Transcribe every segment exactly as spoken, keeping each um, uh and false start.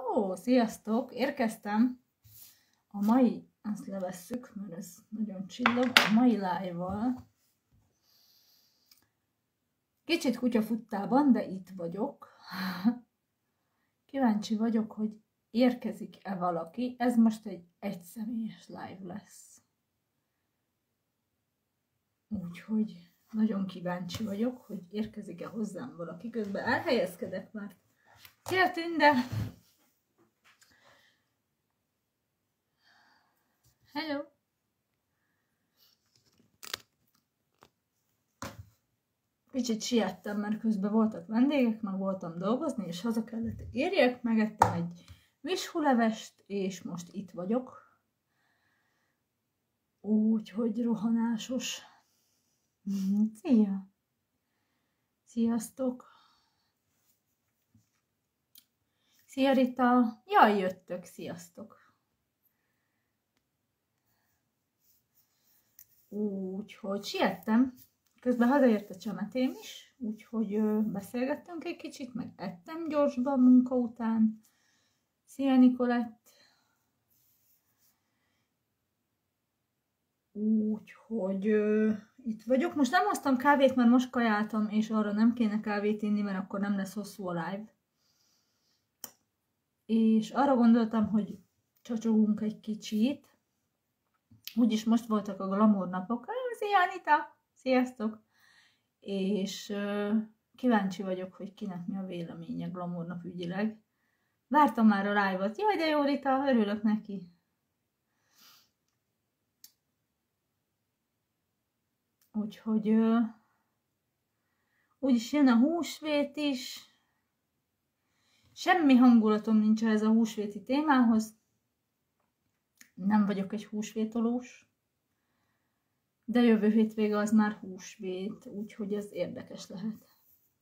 Ó, sziasztok! Érkeztem. A mai, azt levesszük, mert ez nagyon csillog, a mai live-val. Kicsit kutyafuttában, de itt vagyok. Kíváncsi vagyok, hogy érkezik-e valaki. Ez most egy egyszemélyes live lesz. Úgyhogy nagyon kíváncsi vagyok, hogy érkezik-e hozzám valaki. Közben elhelyezkedek már. Szia, Tünde! Hello! Kicsit siettem, mert közben voltak vendégek, meg voltam dolgozni, és haza kellett érjek, megettem egy vishulevest, és most itt vagyok. Úgyhogy rohanásos. Szia! Sziasztok! Szia, Rita! Jaj, jöttök, sziasztok! Úgyhogy siettem. Közben hazaért a csemetém is, úgyhogy beszélgettünk egy kicsit, meg ettem gyorsban munka után. Szia, Nikolett! Úgyhogy ö, itt vagyok. Most nem hoztam kávét, mert most kajáltam, és arra nem kéne kávét inni, mert akkor nem lesz hosszú a live. És arra gondoltam, hogy csacsogunk egy kicsit. Úgyis most voltak a glamour napok. Szia, Anita! Sziasztok! És uh, kíváncsi vagyok, hogy kinek mi a véleménye glamour nap ügyileg. Vártam már a live-ot. Jaj, de jó, Rita, örülök neki. Úgyhogy uh, úgyis jön a húsvét is. Semmi hangulatom nincs ez a húsvéti témához. Nem vagyok egy húsvétolós. De jövő hétvége az már húsvét, úgyhogy ez érdekes lehet.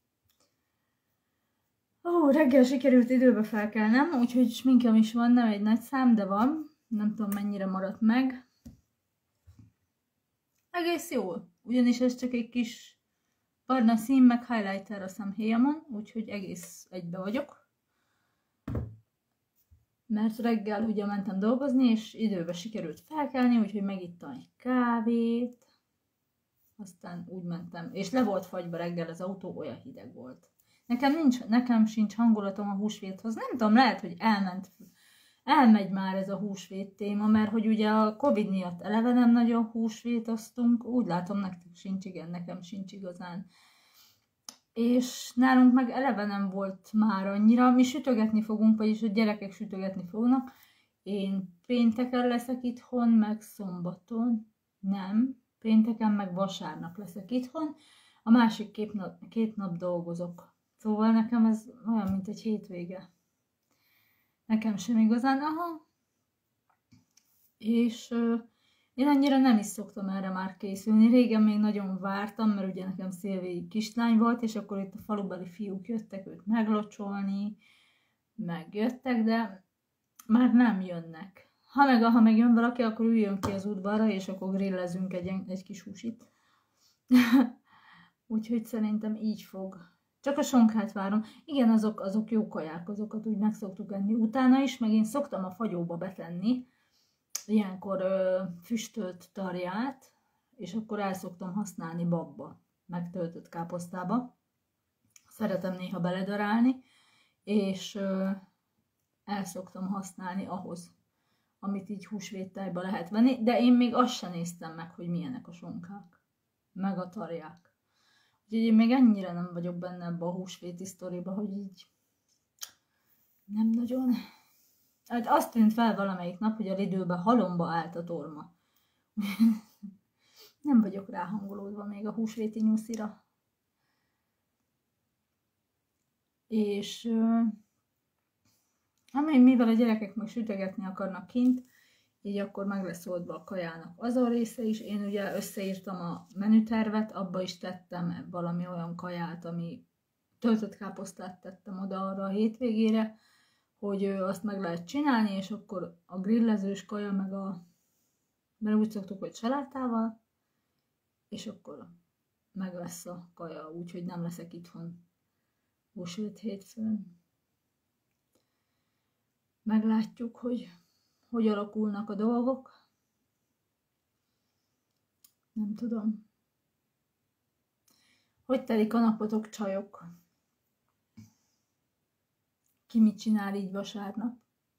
Ó, reggel sikerült időbe felkelnem, úgyhogy sminkem is van, nem egy nagy szám, de van. Nem tudom, mennyire maradt meg. Egész jól, ugyanis ez csak egy kis barna szín, meg highlighter a szemhéjamon, úgyhogy egész egybe vagyok. Mert reggel ugye mentem dolgozni, és időbe sikerült felkelni, úgyhogy megittam egy kávét. Aztán úgy mentem, és le volt fagyva reggel az autó, olyan hideg volt. Nekem, nincs, nekem sincs hangulatom a húsvéthoz. Nem tudom, lehet, hogy elment, elmegy már ez a húsvét téma, mert hogy ugye a Covid miatt eleve nem nagyon húsvétoztunk. Úgy látom, nektek sincs, igen, nekem sincs igazán. És nálunk meg eleve nem volt már annyira. Mi sütögetni fogunk, vagyis a gyerekek sütögetni fognak. Én pénteken leszek itthon, meg szombaton. Nem. Pénteken meg vasárnap leszek itthon. A másik két nap, két nap dolgozok. Szóval nekem ez olyan, mint egy hétvége. Nekem sem igazán, aha. És euh, én annyira nem is szoktam erre már készülni. Régen még nagyon vártam, mert ugye nekem Szilvi kislány volt, és akkor itt a falubeli fiúk jöttek őt meglocsolni, megjöttek, de már nem jönnek. Ha meg, ha meg jön valaki, akkor üljön ki az udvarra, és akkor grillezünk egy, egy kis húsit. Úgyhogy szerintem így fog. Csak a sonkát várom. Igen, azok, azok jó kaják, azokat úgy meg szoktuk enni. Utána is, meg én szoktam a fagyóba betenni, ilyenkor ö, füstölt tarját, és akkor el szoktam használni babba, megtöltött káposztába. Szeretem néha beledarálni, és ö, el szoktam használni ahhoz, amit így húsvéttájba lehet venni, de én még azt sem néztem meg, hogy milyenek a sonkák, meg a tarják. Úgyhogy én még ennyire nem vagyok benne ebbe a húsvéti sztoriba, hogy így nem nagyon... Hát azt tűnt fel valamelyik nap, hogy a Lidlben halomba állt a torma. Nem vagyok ráhangolódva még a húsvéti nyuszira. És... Amely, mivel a gyerekek meg sütögetni akarnak kint, így akkor meg lesz oldva a kajának az a része is. Én ugye összeírtam a menütervet, abba is tettem valami olyan kaját, ami töltött káposztát tettem oda arra a hétvégére, hogy azt meg lehet csinálni, és akkor a grillezős kaja, meg a, mert úgy szoktuk, hogy salátával, és akkor meg lesz a kaja, úgyhogy nem leszek itthon húsvét hétfőn. meglátjuk, hogy hogy alakulnak a dolgok. Nem tudom. Hogy telik a napotok, csajok? Ki mit csinál így vasárnap?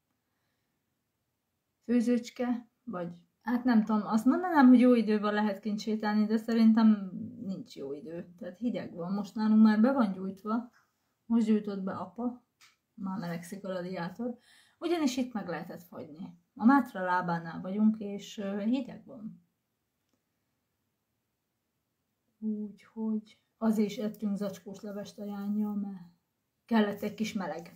Főzőcske? Vagy hát nem tudom, azt mondanám, hogy jó időben lehet kint sétálni, de szerintem nincs jó idő. Tehát hideg van. Most nálunk már be van gyújtva. Most gyújtott be apa. Már melegszik a radiátor. Ugyanis itt meg lehetett fagyni. A Mátra lábánál vagyunk, és hideg van. Úgyhogy azért is ettünk zacskós levest a Jánnyal, mert kellett egy kis meleg.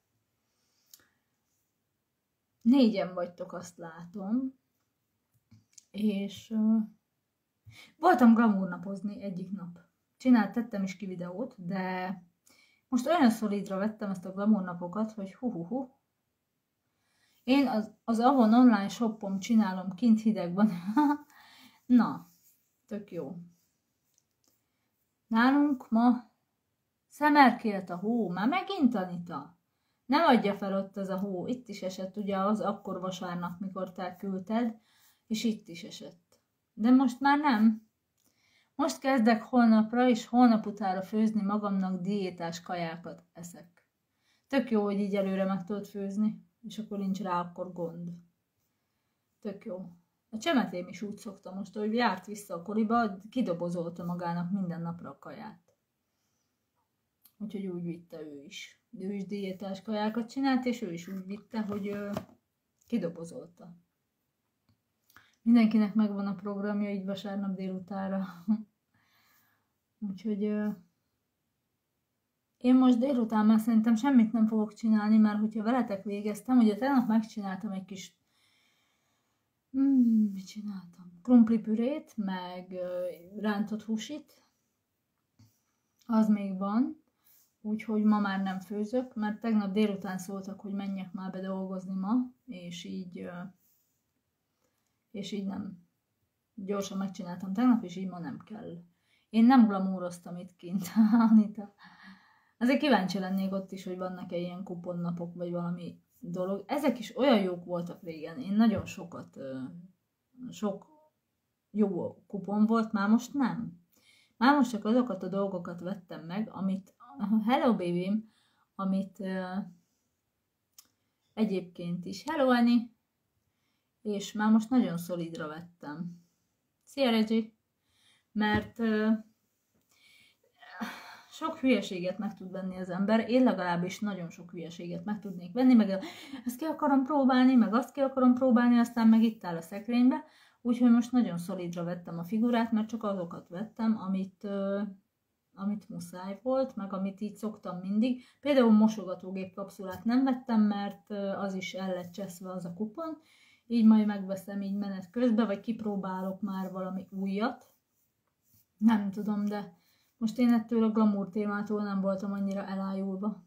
Négyen vagytok, azt látom. És uh, voltam glamournapozni egyik nap. Csinált, tettem is ki videót, de most olyan szolidra vettem ezt a glamournapokat, hogy hu-hu-hu. Én az, az Avon online shopom csinálom kint hidegben. Na, tök jó. Nálunk ma szemerkélt a hó, már megint, Anita. Nem adja fel ott az a hó. Itt is esett ugye az akkor vasárnap, mikor te küldted, és itt is esett. De most már nem. Most kezdek holnapra, és holnap utára főzni magamnak diétás kajákat eszek. Tök jó, hogy így előre meg tudod főzni, és akkor nincs rá akkor gond. Tök jó. A csemetém is úgy szokta most, hogy járt vissza a koliba, kidobozolta magának minden napra a kaját. Úgyhogy úgy vitte ő is. Ő is diétás kajákat csinált, és ő is úgy vitte, hogy ö, kidobozolta. Mindenkinek megvan a programja így vasárnap délutára. Úgyhogy ö, én most délután már szerintem semmit nem fogok csinálni, mert hogyha veletek végeztem, ugye tegnap megcsináltam egy kis Hmm, mit csináltam? Krumplipürét, meg ö, rántott húsit. Az még van, úgyhogy ma már nem főzök, mert tegnap délután szóltak, hogy menjek már be dolgozni ma, és így, ö, és így nem. Gyorsan megcsináltam tegnap, és így ma nem kell. Én nem glamouroztam itt kint, Anita. Azért kíváncsi lennék ott is, hogy vannak-e ilyen kuponnapok, vagy valami dolog. Ezek is olyan jók voltak régen. Én nagyon sokat, sok jó kupon volt, már most nem. Már most csak azokat a dolgokat vettem meg, amit, hello babym, amit uh, egyébként is, hello Annie, és már most nagyon szolidra vettem. Szia Reggie! Mert uh, sok hülyeséget meg tud venni az ember, én legalábbis nagyon sok hülyeséget meg tudnék venni, meg ezt ki akarom próbálni, meg azt ki akarom próbálni, aztán meg itt áll a szekrénybe, úgyhogy most nagyon szolidra vettem a figurát, mert csak azokat vettem, amit, uh, amit muszáj volt, meg amit így szoktam mindig. Például mosogatógép kapszulát nem vettem, mert uh, az is el lett cseszve az a kupon, így majd megveszem így menet közben, vagy kipróbálok már valami újat. Nem tudom, de most én ettől a glamour témától nem voltam annyira elájulva.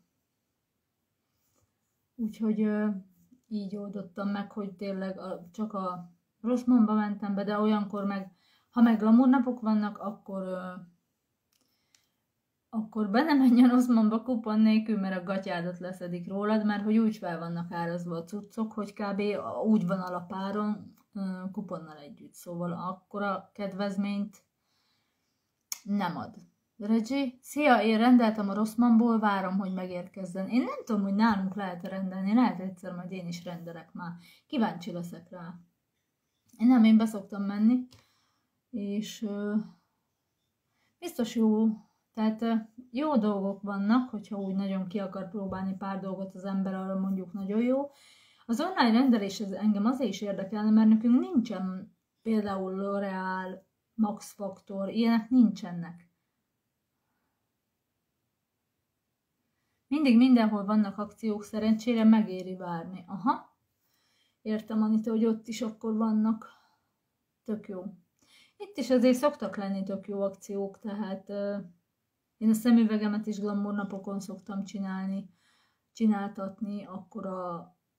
Úgyhogy ö, így oldottam meg, hogy tényleg a, csak a Rossmannba mentem be, de olyankor meg, ha meg glamour napok vannak, akkor, ö, akkor be nem menjen Rossmannba kupon nélkül, mert a gatyádat leszedik rólad, mert hogy úgy fel vannak árazva a cuccok, hogy kb. Úgy van alapáron ö, kuponnal együtt. Szóval akkor a kedvezményt nem ad. Reggie, szia, én rendeltem a Rossmannból, várom, hogy megérkezzen. Én nem tudom, hogy nálunk lehet rendelni, lehet egyszer, majd én is rendelek már. Kíváncsi leszek rá. Én nem, én beszoktam menni, és uh, biztos jó, tehát uh, jó dolgok vannak, hogyha úgy nagyon ki akar próbálni pár dolgot az ember, arra mondjuk nagyon jó. Az online rendelés ez engem azért is érdekelne, mert nekünk nincsen például L'Oreal, Max Factor, ilyenek nincsenek. Mindig mindenhol vannak akciók, szerencsére megéri várni. Aha, értem, Anita, hogy ott is akkor vannak. Tök jó. Itt is azért szoktak lenni tök jó akciók, tehát uh, én a szemüvegemet is glamour napokon szoktam csinálni, csináltatni, akkor a...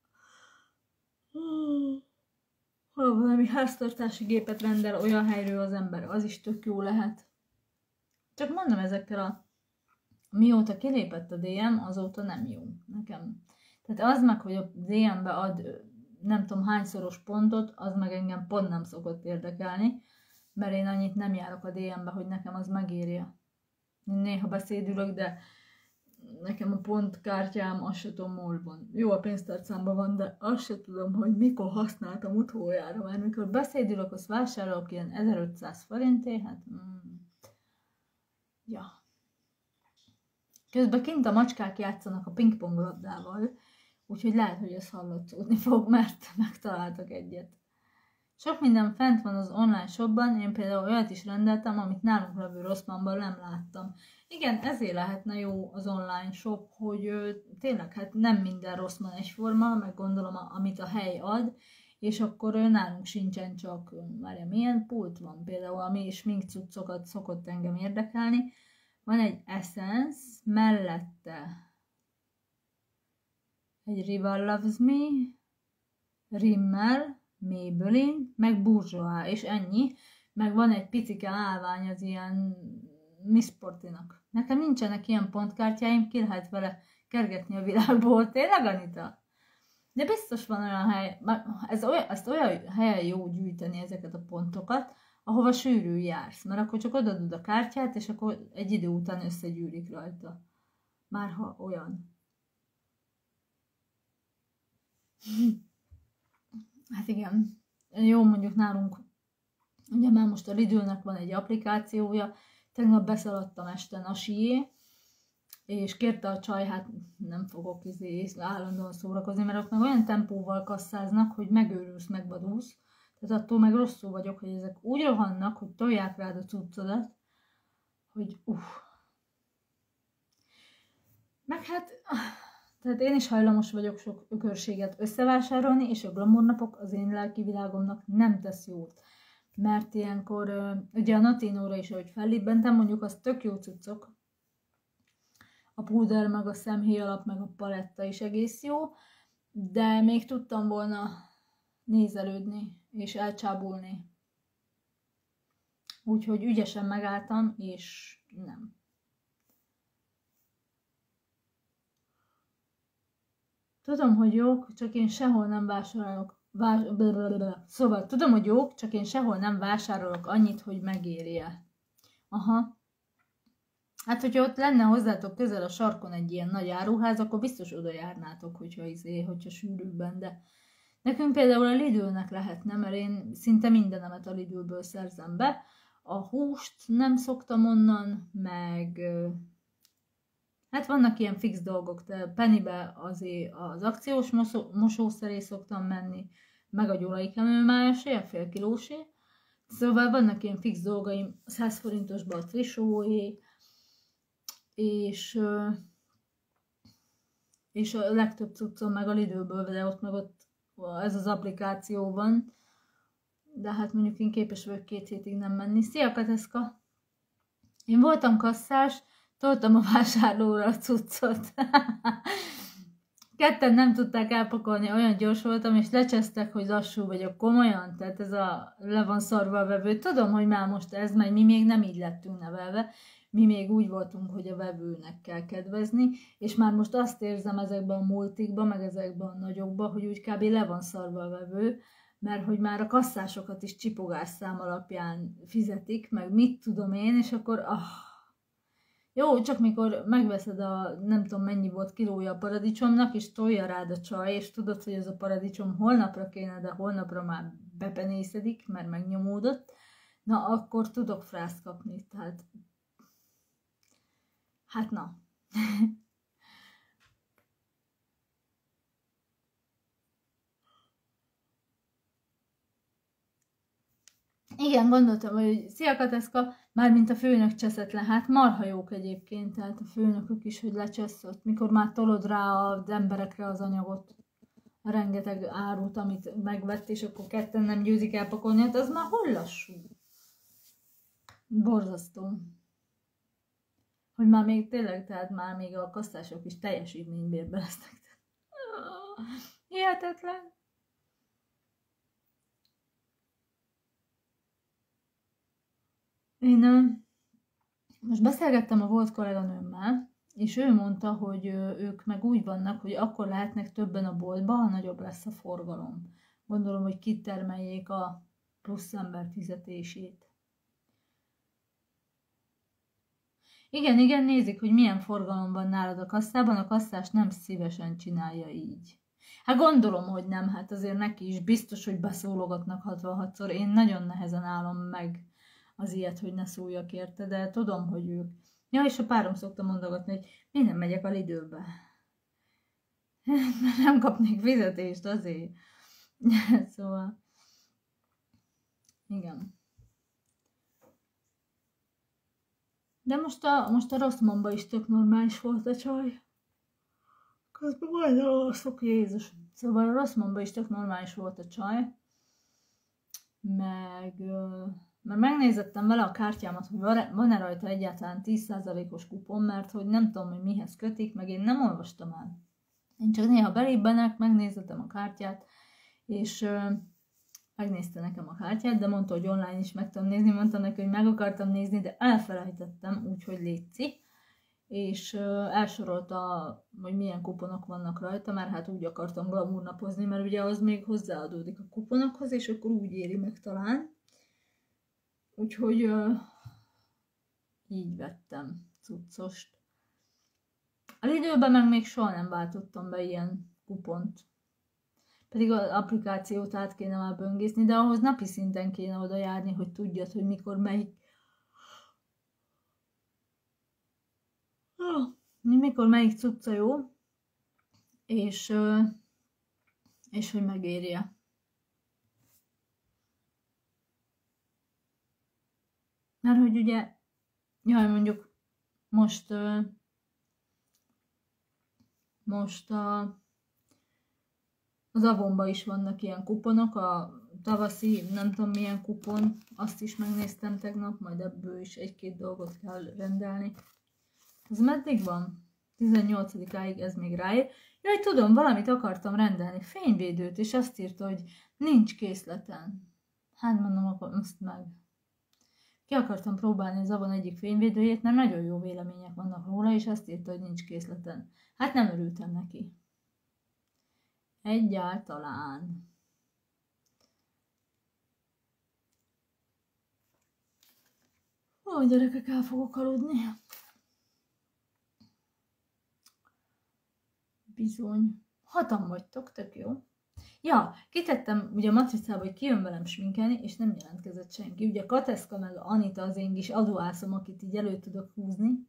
ha valami háztartási gépet rendel olyan helyről az ember, az is tök jó lehet. Csak mondom, ezekkel a... Mióta kilépett a dé em, azóta nem jó nekem. Tehát az meg, hogy a dé em-be ad nem tudom hányszoros pontot, az meg engem pont nem szokott érdekelni, mert én annyit nem járok a dé em-be, hogy nekem az megírja. Néha beszédülök, de nekem a pontkártyám, azt se tudom, hol van. Jó, a pénztárcámban van, de azt se tudom, hogy mikor használtam utoljára, mert mikor beszédülök, azt vásárolok ilyen ezerötszáz forintért, hát mm, ja. Közben kint a macskák játszanak a pingpong labdával, úgyhogy lehet, hogy ez hallatszódni fog, mert megtaláltak egyet. Sok minden fent van az online shopban, én például olyat is rendeltem, amit nálunk levő Rossmannban nem láttam. Igen, ezért lehetne jó az online shop, hogy ö, tényleg hát nem minden Rossmann egyforma, meg gondolom, amit a hely ad, és akkor ö, nálunk sincsen csak, várja, milyen pult van például, ami smink cuccokat szokott engem érdekelni. Van egy Essence, mellette egy Rival Loves Me, Rimmel, Maybelline, meg Bourjois, és ennyi. Meg van egy picike állvány az ilyen Miss Sportinak. Nekem nincsenek ilyen pontkártyáim, ki lehet vele kergetni a világból. Tényleg, Anita? De biztos van olyan hely, ez olyan, ezt olyan helyen jó gyűjteni ezeket a pontokat, ahova sűrű jársz, mert akkor csak odadod a kártyát, és akkor egy idő után összegyűlik rajta. Márha olyan. Hát igen, jó, mondjuk nálunk, ugye már most a Lidl-nek van egy applikációja, tegnap beszaladtam este Nasié, és kérte a csaj, hát nem fogok izé állandóan szórakozni, mert ott meg olyan tempóval kasszáznak, hogy megőrülsz, megvadulsz, tehát attól meg rosszul vagyok, hogy ezek úgy rohannak, hogy tolják rád a cuccodat, hogy uff. Meg hát... Tehát én is hajlamos vagyok sok ökörséget összevásárolni, és a glamour napok az én lelki világomnak nem tesz jót. Mert ilyenkor, ugye a Natinóra is, ahogy fellibbentem, mondjuk az tök jó cuccok. A púder, meg a szemhéj alap, meg a paletta is egész jó, de még tudtam volna nézelődni, és elcsábulni. Úgyhogy ügyesen megálltam, és nem. Tudom, hogy jók, csak én sehol nem vásárolok. Vás... Szóval, tudom, hogy jók, csak én sehol nem vásárolok annyit, hogy megérje. Aha. Hát, hogyha ott lenne hozzátok közel a sarkon egy ilyen nagy áruház, akkor biztos oda járnátok, hogyha, izé, hogyha sűrűbben, de nekünk például a Lidl-nek lehetne, mert én szinte mindenemet a Lidl-ből szerzem be. A húst nem szoktam onnan, meg... Hát vannak ilyen fix dolgok, de Pennybe azért az akciós mosószeré szoktam menni, meg a gyulai kemőmájasé, a fél kilósé. Szóval vannak ilyen fix dolgaim, száz forintosban a Trisóé, és, és a legtöbb cuccom meg a Lidlből, de ott meg ott ez az applikáció van. De hát mondjuk én képes vagyok két hétig nem menni. Szia, Kateszka! Én voltam kasszás, toltam a vásárlóra a cuccot. Ketten nem tudták elpakolni, olyan gyors voltam, és lecsesztek, hogy lassú vagyok, komolyan. Tehát ez a le van szarva a vevő. Tudom, hogy már most ez megy, mi még nem így lettünk nevelve. Mi még úgy voltunk, hogy a vevőnek kell kedvezni, és már most azt érzem ezekben a multikban, meg ezekben a nagyokban, hogy úgy kb. Le van szarva a vevő, mert hogy már a kasszásokat is csipogásszám alapján fizetik, meg mit tudom én, és akkor... Ah, jó, csak mikor megveszed a nem tudom mennyi volt kilója a paradicsomnak, és tolja rád a csaj, és tudod, hogy ez a paradicsom holnapra kéne, de holnapra már bepenészedik, mert megnyomódott, na akkor tudok frászt kapni, tehát hát na. Igen, gondoltam, hogy szia Kateszka, mármint a főnök cseszetlen, hát marha jók egyébként, tehát a főnökök is, hogy lecseszott, mikor már tolod rá az emberekre az anyagot, a rengeteg árut, amit megvett, és akkor ketten nem győzik elpakolni, hát az már hol lassú? Borzasztó. Hogy már még tényleg, tehát már még a kasszások is teljesítménybérbe lesznek. Hihetetlen. Én most beszélgettem a volt kolléganőmmel, és ő mondta, hogy ők meg úgy vannak, hogy akkor lehetnek többen a boltba, ha nagyobb lesz a forgalom. Gondolom, hogy kitermeljék a plusz ember fizetését. Igen, igen, nézik, hogy milyen forgalom van nálad a kasszában, a kasszás nem szívesen csinálja így. Hát gondolom, hogy nem, hát azért neki is biztos, hogy beszólogatnak hatvanhatszor. Én nagyon nehezen állom meg az ilyet, hogy ne szóljak érte, de tudom, hogy ők. Ja, és a párom szokta mondogatni, hogy én nem megyek a Lidlbe. Mert nem kapnék fizetést azért. Szóval, igen. De most a, most a Rosszmanban is tök normális volt a csaj. Közben majd alszok, Jézus. Szóval a Rosszmanban is tök normális volt a csaj. Meg, mert megnézettem vele a kártyámat, hogy van-e rajta egyáltalán tíz százalékos kupon, mert hogy nem tudom, hogy mihez kötik, meg én nem olvastam el. Én csak néha belébbenek, megnézettem a kártyát, és megnézte nekem a kártyát, de mondta, hogy online is meg tudom nézni, mondtam neki, hogy meg akartam nézni, de elfelejtettem, úgyhogy létszik. És elsorolta, hogy milyen kuponok vannak rajta, mert hát úgy akartam glamournapozni, mert ugye az még hozzáadódik a kuponokhoz, és akkor úgy éri meg talán. Úgyhogy uh, így vettem cuccost. A Lidlben meg még soha nem váltottam be ilyen kupont. Pedig az applikációt át kéne már böngészni, de ahhoz napi szinten kéne oda járni, hogy tudjad, hogy mikor melyik mikor melyik cucca jó, és, és hogy megérje. Mert hogy ugye, jaj, mondjuk most, most a, az Avonban is vannak ilyen kuponok, a tavaszi, nem tudom milyen kupon, azt is megnéztem tegnap, majd ebből is egy-két dolgot kell rendelni. Ez meddig van? tizennyolcadikáig ez még ráér. Jaj, tudom, valamit akartam rendelni, fényvédőt, és azt írta, hogy nincs készleten. Hát mondom, akkor azt meg. Ki akartam próbálni az Avon egyik fényvédőjét, mert nagyon jó vélemények vannak róla, és azt írta, hogy nincs készleten. Hát nem örültem neki. Egyáltalán. Ó, gyerekek, el fogok aludni. Bizony. Hatan vagytok, tök jó. Ja, kitettem ugye a matricába, hogy kijön velem sminkelni, és nem jelentkezett senki. Ugye Kateszka meg Anita az én kis adóászom, akit így elő tudok húzni.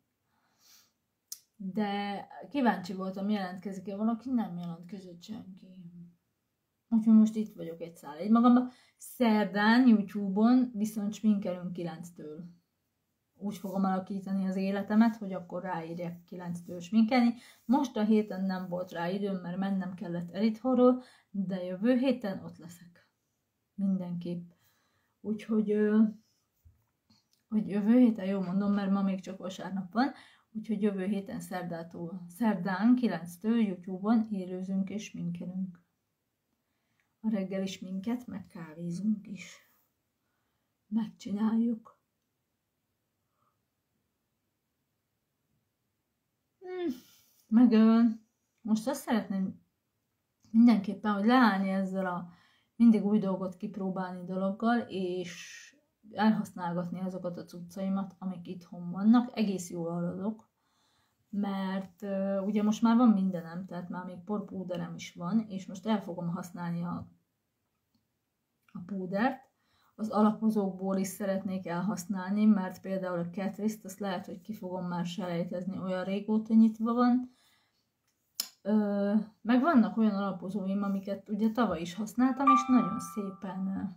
De kíváncsi voltam, jelentkezik-e valaki, nem jelentkezett senki. Úgyhogy most itt vagyok egy szál egy magamban. Szerdán YouTube-on viszont sminkelünk kilenctől. Úgy fogom alakítani az életemet, hogy akkor ráírjak kilenctől sminkelni. Most a héten nem volt rá időm, mert mennem kellett el itthonról, de jövő héten ott leszek. Mindenképp. Úgyhogy hogy jövő héten, jó mondom, mert ma még csak vasárnap van, úgyhogy jövő héten szerdától, szerdán kilenctől YouTube-on élőzünk és sminkelünk. A reggeli sminket, meg kávézunk is. Megcsináljuk. Meg most azt szeretném mindenképpen, hogy leállni ezzel a mindig új dolgot kipróbálni dologgal, és elhasználgatni azokat a cuccaimat, amik itthon vannak. Egész jól haladok, mert uh, ugye most már van mindenem, tehát már még porpúderem is van, és most el fogom használni a, a púdert. Az alapozókból is szeretnék elhasználni, mert például a Catrice-t azt lehet, hogy ki fogom már selejtezni, olyan régóta nyitva van. Ö, meg vannak olyan alapozóim, amiket ugye tavaly is használtam, és nagyon szépen,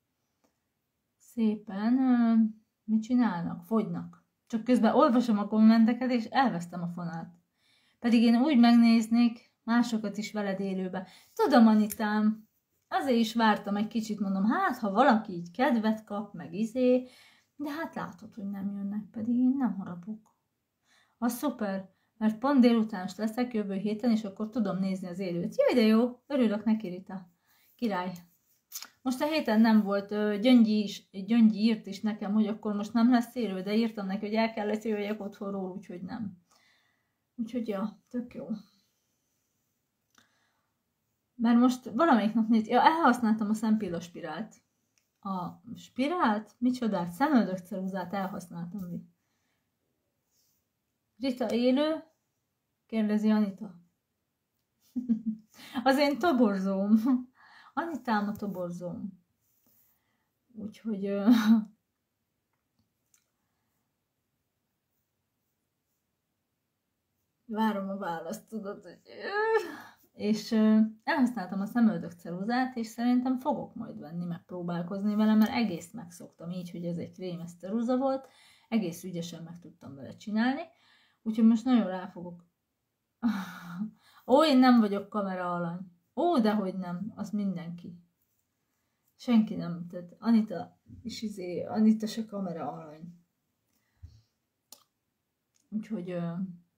szépen, mit csinálnak? Fogynak. Csak közben olvasom a kommenteket, és elvesztem a fonát. Pedig én úgy megnéznék másokat is veled élőbe. Tudom, Anitám, azért is vártam egy kicsit, mondom, hát ha valaki így kedvet kap, meg izé, de hát látod, hogy nem jönnek, pedig én nem harapok. Az szuper, mert pont délután is leszek jövő héten, és akkor tudom nézni az élőt. Jaj, de jó, örülök neki, Rita. Király. Most a héten nem volt, Gyöngyi, is, Gyöngyi írt is nekem, hogy akkor most nem lesz élő, de írtam neki, hogy el kellett jöjjek otthonról, úgyhogy nem. Úgyhogy ja, tök jó. Mert most valamelyik nap néz... Ja, elhasználtam a szempilla spirált. A spirált? Micsodát? Szemöldökceruzát elhasználtam. Rita élő? Kérdezi Anita. Az én toborzóm. Anitám a toborzóm. Úgyhogy... Uh... várom a választ, tudod, hogy... És uh, elhasználtam a szemöldökceruzát, és szerintem fogok majd venni, megpróbálkozni vele, mert egész megszoktam így, hogy ez egy krémes ceruza volt, egész ügyesen meg tudtam vele csinálni, úgyhogy most nagyon rá fogok. Ó, én nem vagyok kamera alany. Ó, dehogy nem, az mindenki. Senki nem, tehát Anita is izé, Anita se kamera alany. Úgyhogy... Uh...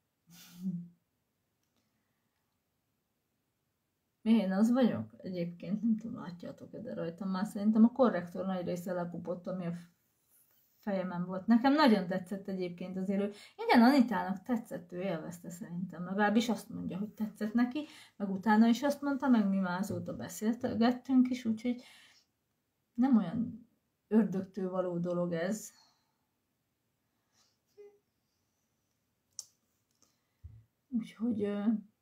Én az vagyok? Egyébként nem tudom, látjátok-e, de rajtam már szerintem a korrektor nagy része lepupott, ami a fejemen volt. Nekem nagyon tetszett egyébként az élő. Igen, Anitának tetszett, ő élvezte szerintem. Legalábbis azt mondja, hogy tetszett neki, meg utána is azt mondta, meg mi már azóta beszélgettünk is, úgyhogy nem olyan ördögtől való dolog ez. Úgyhogy...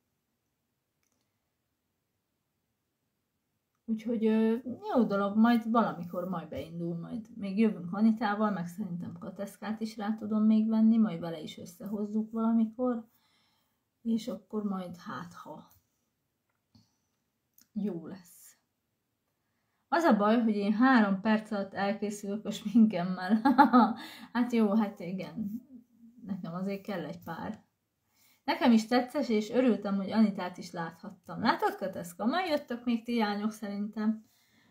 Úgyhogy jó dolog, majd valamikor majd beindul, majd még jövünk Anitával, meg szerintem Kateszkát is rá tudom még venni, majd vele is összehozzuk valamikor, és akkor majd hát ha jó lesz. Az a baj, hogy én három perc alatt elkészülök a sminkemmel. Hát jó, hát igen, nekem azért kell egy pár. Nekem is tetszett, és örültem, hogy Anitát is láthattam. Látod, Kateszka? Majd jöttök még ti lányok szerintem.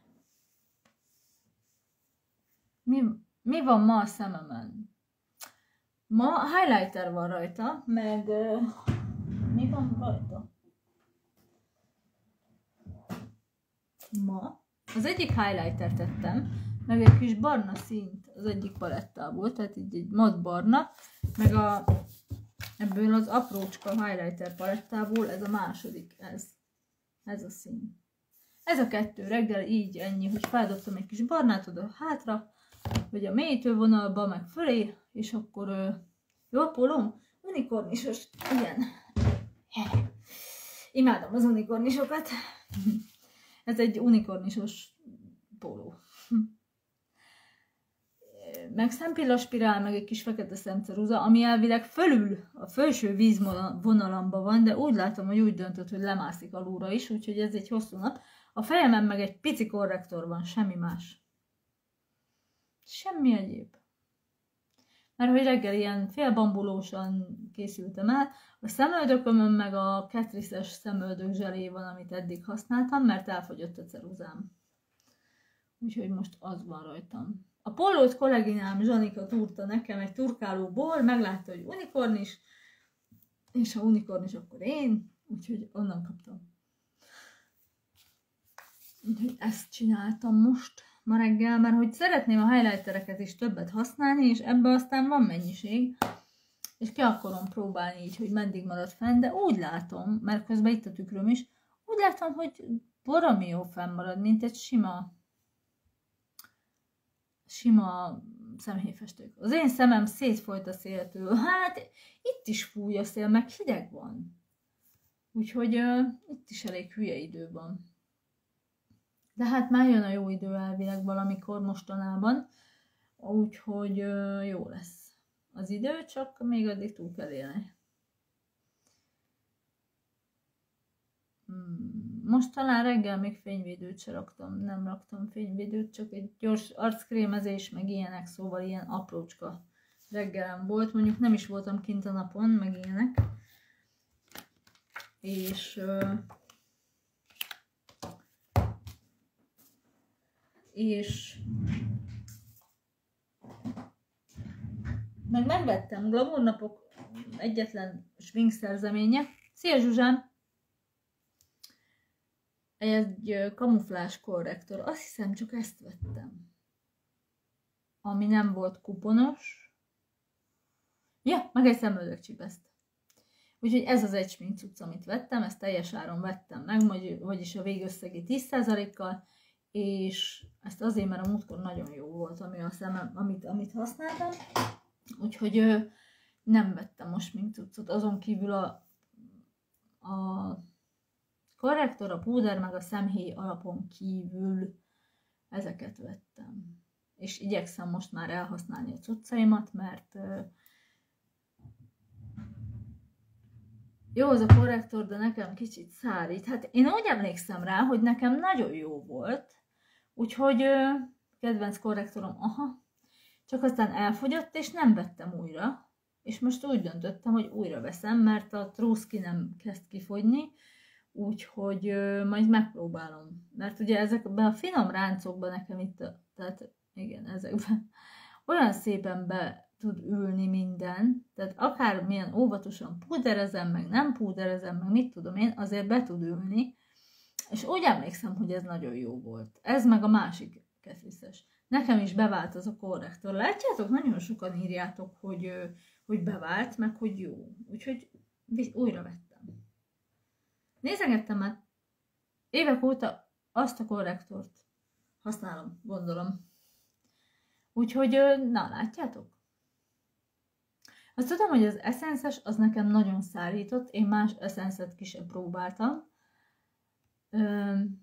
Mi, mi van ma a szememen? Ma highlighter van rajta, meg... Uh, mi van rajta? Ma az egyik highlighter tettem, meg egy kis barna színt az egyik palettából, tehát így egy mat barna, meg a... Ebből az aprócska highlighter palettából ez a második, ez, ez a szín. Ez a kettő reggel így ennyi, hogy feldobtam egy kis barnát oda hátra, vagy a mélytővonalba, meg fölé, és akkor ö, jó a pólóm? Unikornisos, igen. Imádom az unikornisokat. Ez egy unikornisos póló. Meg szempillaspirál, meg egy kis fekete szemceruza, ami elvileg fölül a felső vízvonalamba van, de úgy látom, hogy úgy döntött, hogy lemászik alulra is, úgyhogy ez egy hosszú nap. A fejemen meg egy pici korrektor van, semmi más. Semmi egyéb. Mert hogy reggel ilyen félbambulósan készültem el, a szemöldökömön meg a Catrice-es szemöldök zselé van, amit eddig használtam, mert elfogyott a ceruzám. Úgyhogy most az van rajtam. A pólót kolléginám Zsanika túrta nekem egy turkálóból, meglátta, hogy unikornis, és ha unikornis, akkor én, úgyhogy onnan kaptam. Úgyhogy ezt csináltam most ma reggel, mert hogy szeretném a highlightereket is többet használni, és ebbe aztán van mennyiség, és ki akarom próbálni így, hogy meddig marad fenn, de úgy látom, mert közben itt a tükröm is, úgy látom, hogy baromi jó fennmarad, mint egy sima sima szemhéjfestők. Az én szemem szétfolyt a széltől. Hát itt is fúj a szél, meg hideg van. Úgyhogy uh, itt is elég hülye idő van. De hát már jön a jó idő elvileg valamikor mostanában. Úgyhogy uh, jó lesz az idő, csak még addig túl kell élni. Hmm. Most talán reggel még fényvédőt se raktam, nem raktam fényvédőt, csak egy gyors arckrémezés, meg ilyenek, szóval ilyen aprócska reggelem volt, mondjuk nem is voltam kint a napon, meg ilyenek. És és meg megvettem Glamour Napok egyetlen smink szerzeménye. Szia Zsuzsám! Egy kamuflás korrektor. Azt hiszem, csak ezt vettem. Ami nem volt kuponos. Ja, meg egy szemöldökcsipeszt. Úgyhogy ez az egy smink cucc, amit vettem, ezt teljes áron vettem meg, vagyis a végösszegi tíz százalékkal, és ezt azért, mert a múltkor nagyon jó volt, ami a szemem, amit, amit használtam. Úgyhogy ö, nem vettem most smink cuccot, azon kívül a, a korrektor, a púder, meg a szemhéj alapon kívül ezeket vettem. És igyekszem most már elhasználni a cuccaimat, mert ö, jó az a korrektor, de nekem kicsit szárít. Hát én úgy emlékszem rá, hogy nekem nagyon jó volt, úgyhogy ö, kedvenc korrektorom, aha, csak aztán elfogyott, és nem vettem újra. És most úgy döntöttem, hogy újra veszem, mert a True nem kezd kifogyni, úgyhogy ö, majd megpróbálom. Mert ugye ezekben a finom ráncokban nekem itt, a, tehát igen, ezekben olyan szépen be tud ülni minden, tehát akármilyen óvatosan púderezem, meg nem púderezem, meg mit tudom én, azért be tud ülni, és úgy emlékszem, hogy ez nagyon jó volt. Ez meg a másik Catrice-es. Nekem is bevált az a korrektor. Látjátok, nagyon sokan írjátok, hogy, hogy bevált, meg hogy jó. Úgyhogy újra vettem. Nézegettem már évek óta azt a korrektort. Használom, gondolom. Úgyhogy, na, látjátok? Azt tudom, hogy az Essence-es az nekem nagyon szárított, én más Essence-et ki sem próbáltam. Öm,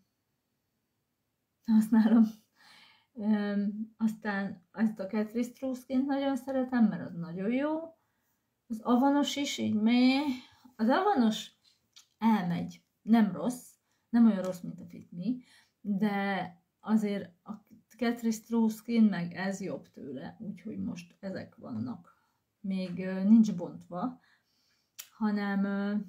használom. Öm, aztán ezt a Catrice True Skin-t nagyon szeretem, mert az nagyon jó. Az Avanos is, így mély. Az Avanos elmegy, nem rossz, nem olyan rossz, mint a Fit Me, de azért a Catrice True Skin meg ez jobb tőle, úgyhogy most ezek vannak. Még nincs bontva, hanem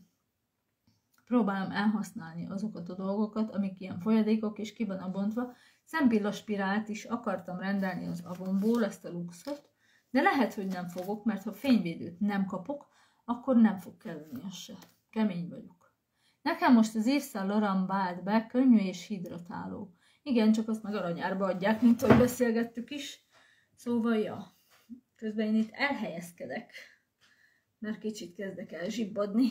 próbálom elhasználni azokat a dolgokat, amik ilyen folyadékok, és ki vannak bontva. Szempillaspirált is akartam rendelni az Avonból, ezt a Luxot, de lehet, hogy nem fogok, mert ha fényvédőt nem kapok, akkor nem fog kelleni az se. Kemény vagyok. Nekem most az Yves Saint Laurent vált be, könnyű és hidratáló. Igen, csak azt meg aranyárba adják, mint ahogy beszélgettük is. Szóval, ja. Közben én itt elhelyezkedek, mert kicsit kezdek el zsibbadni.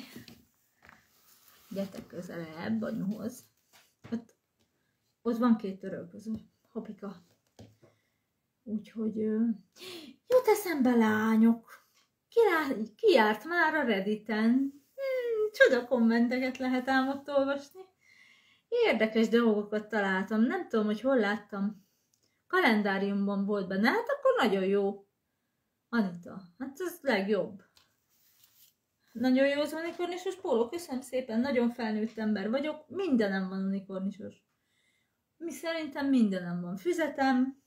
Gyertek közelebb anyuhoz. Ott, ott van két törölköző. Hopika. Úgyhogy jut eszembe, lányok. Ki, ki járt már a Redditen? Hmm, csoda kommenteket lehet ám ott olvasni. Érdekes dolgokat találtam. Nem tudom, hogy hol láttam. Kalendáriumban volt benne. Hát akkor nagyon jó. Anita, hát ez legjobb. Nagyon jó az unikornisos póló, köszönöm szépen, nagyon felnőtt ember vagyok, mindenem van unikornisos. Mi szerintem mindenem van. Füzetem,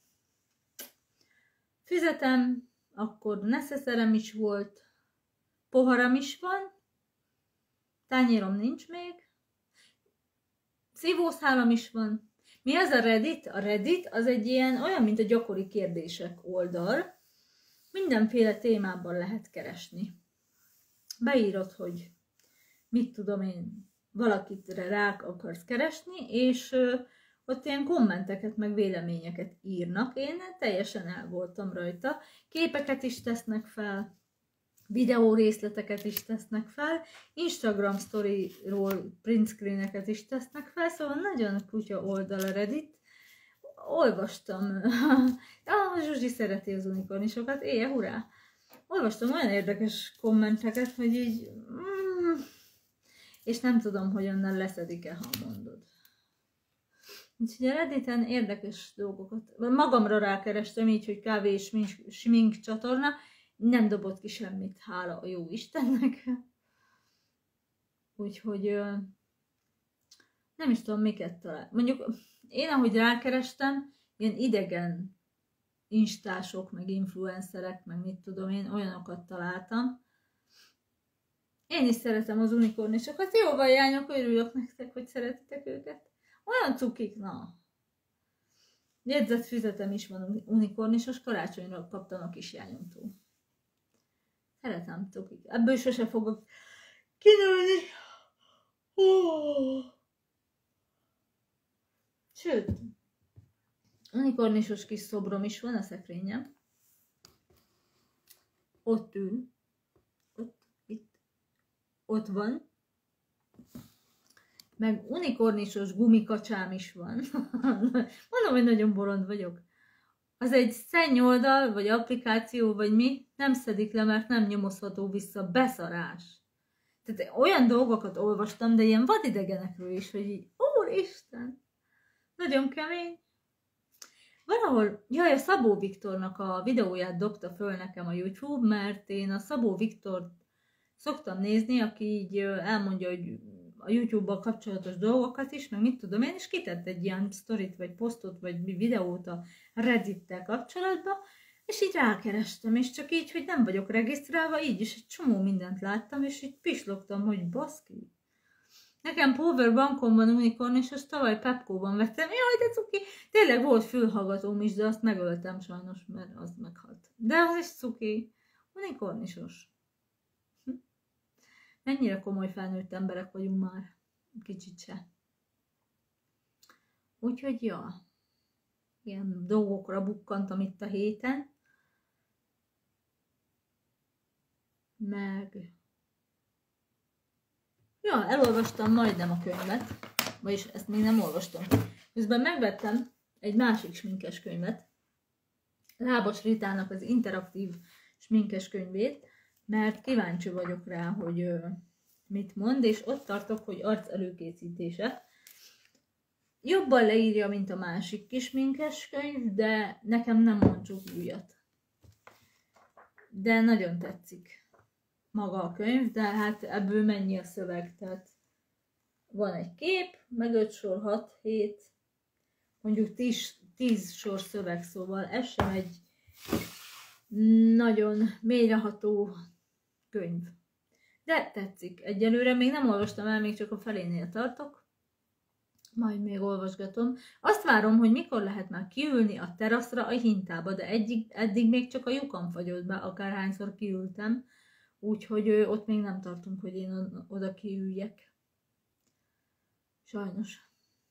füzetem, akkor neszeszerem is volt, poharam is van, tányérom nincs még, szívószálam is van. Mi az a Reddit? A Reddit az egy ilyen, olyan, mint a gyakori kérdések oldal, mindenféle témában lehet keresni. Beírod, hogy mit tudom én, valakit rá akarsz keresni, és ö, ott ilyen kommenteket, meg véleményeket írnak. Én teljesen el voltam rajta. Képeket is tesznek fel, videó részleteket is tesznek fel, Instagram storyról print screeneket is tesznek fel, szóval nagyon kutya oldal a Reddit. Olvastam, ah, Zsuzsi szereti az unikornisokat, éje, hurrá! Olvastam olyan érdekes kommenteket, hogy így, mm, és nem tudom, hogy onnan leszedik-e, ha mondod. Úgyhogy a Redditen érdekes dolgokat, magamra rákerestem így, hogy kávé és smink, smink csatorna, nem dobott ki semmit, hála a jó Istennek. Úgyhogy nem is tudom, miket talál. Mondjuk én, ahogy rákerestem, ilyen idegen instások, meg influencerek, meg mit tudom én, olyanokat találtam. Én is szeretem az unikornisokat. Jó van, jányok, örülök nektek, hogy szeretitek őket. Olyan cukik, na. Jegyzett füzetem is van unikornisos, karácsonyra kaptam a kis jányomtól. Szeretem cukik. Ebből sose fogok kinőni. Oh. Sőt, unikornisos kis szobrom is van a szekrényem. Ott ül. Ott, itt. ott van. Meg unikornisos gumikacsám is van. Mondom, hogy nagyon bolond vagyok. Az egy szennyoldal, vagy applikáció, vagy mi, nem szedik le, mert nem nyomozható vissza, beszarás. Tehát olyan dolgokat olvastam, de ilyen vadidegenekről is, hogy így, úristen, nagyon kemény. Valahol, jaj, a Szabó Viktornak a videóját dobta föl nekem a YouTube, mert én a Szabó Viktort szoktam nézni, aki így elmondja, hogy a YouTube-bal kapcsolatos dolgokat is, meg mit tudom én, és kitett egy ilyen sztorit, vagy posztot, vagy videót a Reddit-tel kapcsolatban, és így rákerestem, és csak így, hogy nem vagyok regisztrálva, így is egy csomó mindent láttam, és így pislogtam, hogy baszki. Nekem Powerbankon van unikorn, és azt tavaly Pepco-ban vettem. Jaj, de cuki! Tényleg volt fülhallgatóm is, de azt megöltem sajnos, mert az meghalt. De az is cuki. Unikornisos. Hm. Mennyire komoly felnőtt emberek vagyunk már. Kicsit se. Úgyhogy, ja. Ilyen dolgokra bukkantam itt a héten. Meg... Ja, elolvastam majdnem a könyvet, vagyis ezt még nem olvastam. Közben megvettem egy másik sminkes könyvet, Lábas Ritának az interaktív sminkes könyvét, mert kíváncsi vagyok rá, hogy ö, mit mond, és ott tartok, hogy arc előkészítése. Jobban leírja, mint a másik kis sminkes könyv, de nekem nem mond csak újat. De nagyon tetszik maga a könyv, de hát ebből mennyi a szöveg, tehát van egy kép, meg öt sor, hat, hét, mondjuk tíz, tíz sor szöveg, szóval ez sem egy nagyon mélyreható könyv. De tetszik. Egyelőre még nem olvastam el, még csak a felénél tartok. Majd még olvasgatom. Azt várom, hogy mikor lehet már kiülni a teraszra a hintába, de eddig, eddig még csak a lyukam fagyott be, akárhányszor kiültem. Úgyhogy ott még nem tartunk, hogy én oda kiüljek. Sajnos.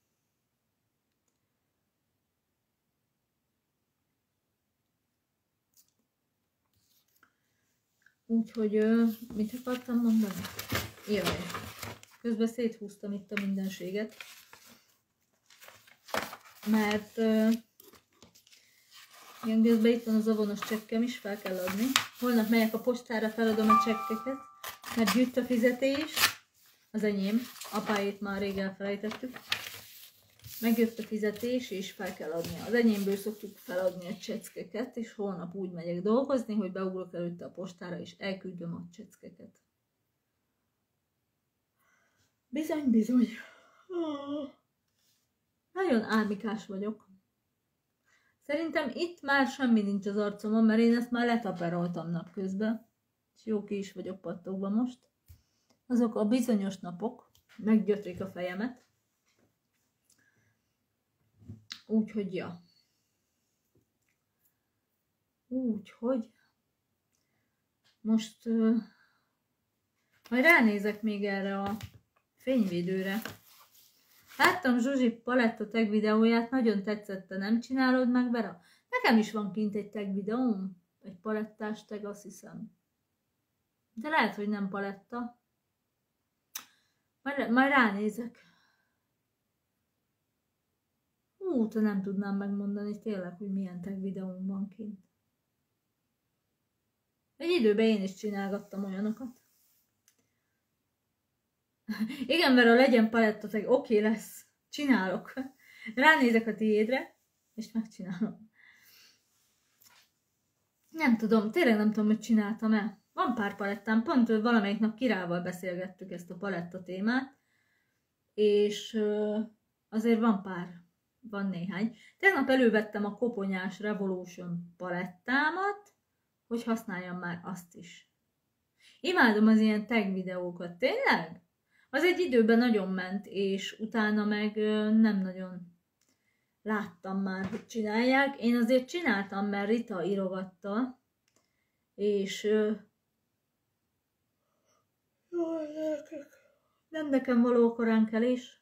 Úgyhogy mit akartam mondani? Jaj. Közben széthúztam itt a mindenséget. Mert ilyen közben itt van az avonos csekkem is, fel kell adni. Holnap megyek a postára, feladom a csekkeket, mert gyűjt a fizetés. Az enyém, apáét már rég elfelejtettük. Megjött a fizetés, és fel kell adni. Az enyémből szoktuk feladni a cseckeket, és holnap úgy megyek dolgozni, hogy beugrok előtte a postára, és elküldöm a cseckeket. Bizony, bizony. Nagyon álmikás vagyok. Szerintem itt már semmi nincs az arcomon, mert én ezt már letaperoltam napközben. És jó ki is vagyok pattogva most. Azok a bizonyos napok meggyötrik a fejemet. Úgyhogy, ja. Úgyhogy most uh, majd ránézek még erre a fényvédőre. Láttam Zsuzsi paletta tag videóját, nagyon tetszett, te nem csinálod meg, Vera? Nekem is van kint egy tag videóm, egy palettás tag, azt hiszem. De lehet, hogy nem paletta. Majd, majd ránézek. Hú, te nem tudnám megmondani tényleg, hogy milyen tag videóm van kint. Egy időben én is csinálgattam olyanokat. Igen, Vera, legyen paletta tag, oké okay, lesz. Csinálok. Ránézek a tiédre, és megcsinálom. Nem tudom, tényleg nem tudom, hogy csináltam-e. Van pár palettám, pont valamelyik nap Kirával beszélgettük ezt a paletta témát, és azért van pár, van néhány. Tegnap elővettem a koponyás Revolution palettámat, hogy használjam már azt is. Imádom az ilyen tag videókat, tényleg? Az egy időben nagyon ment, és utána meg nem nagyon láttam már, hogy csinálják. Én azért csináltam, mert Rita írogatta, és nem nekem való koránkelés,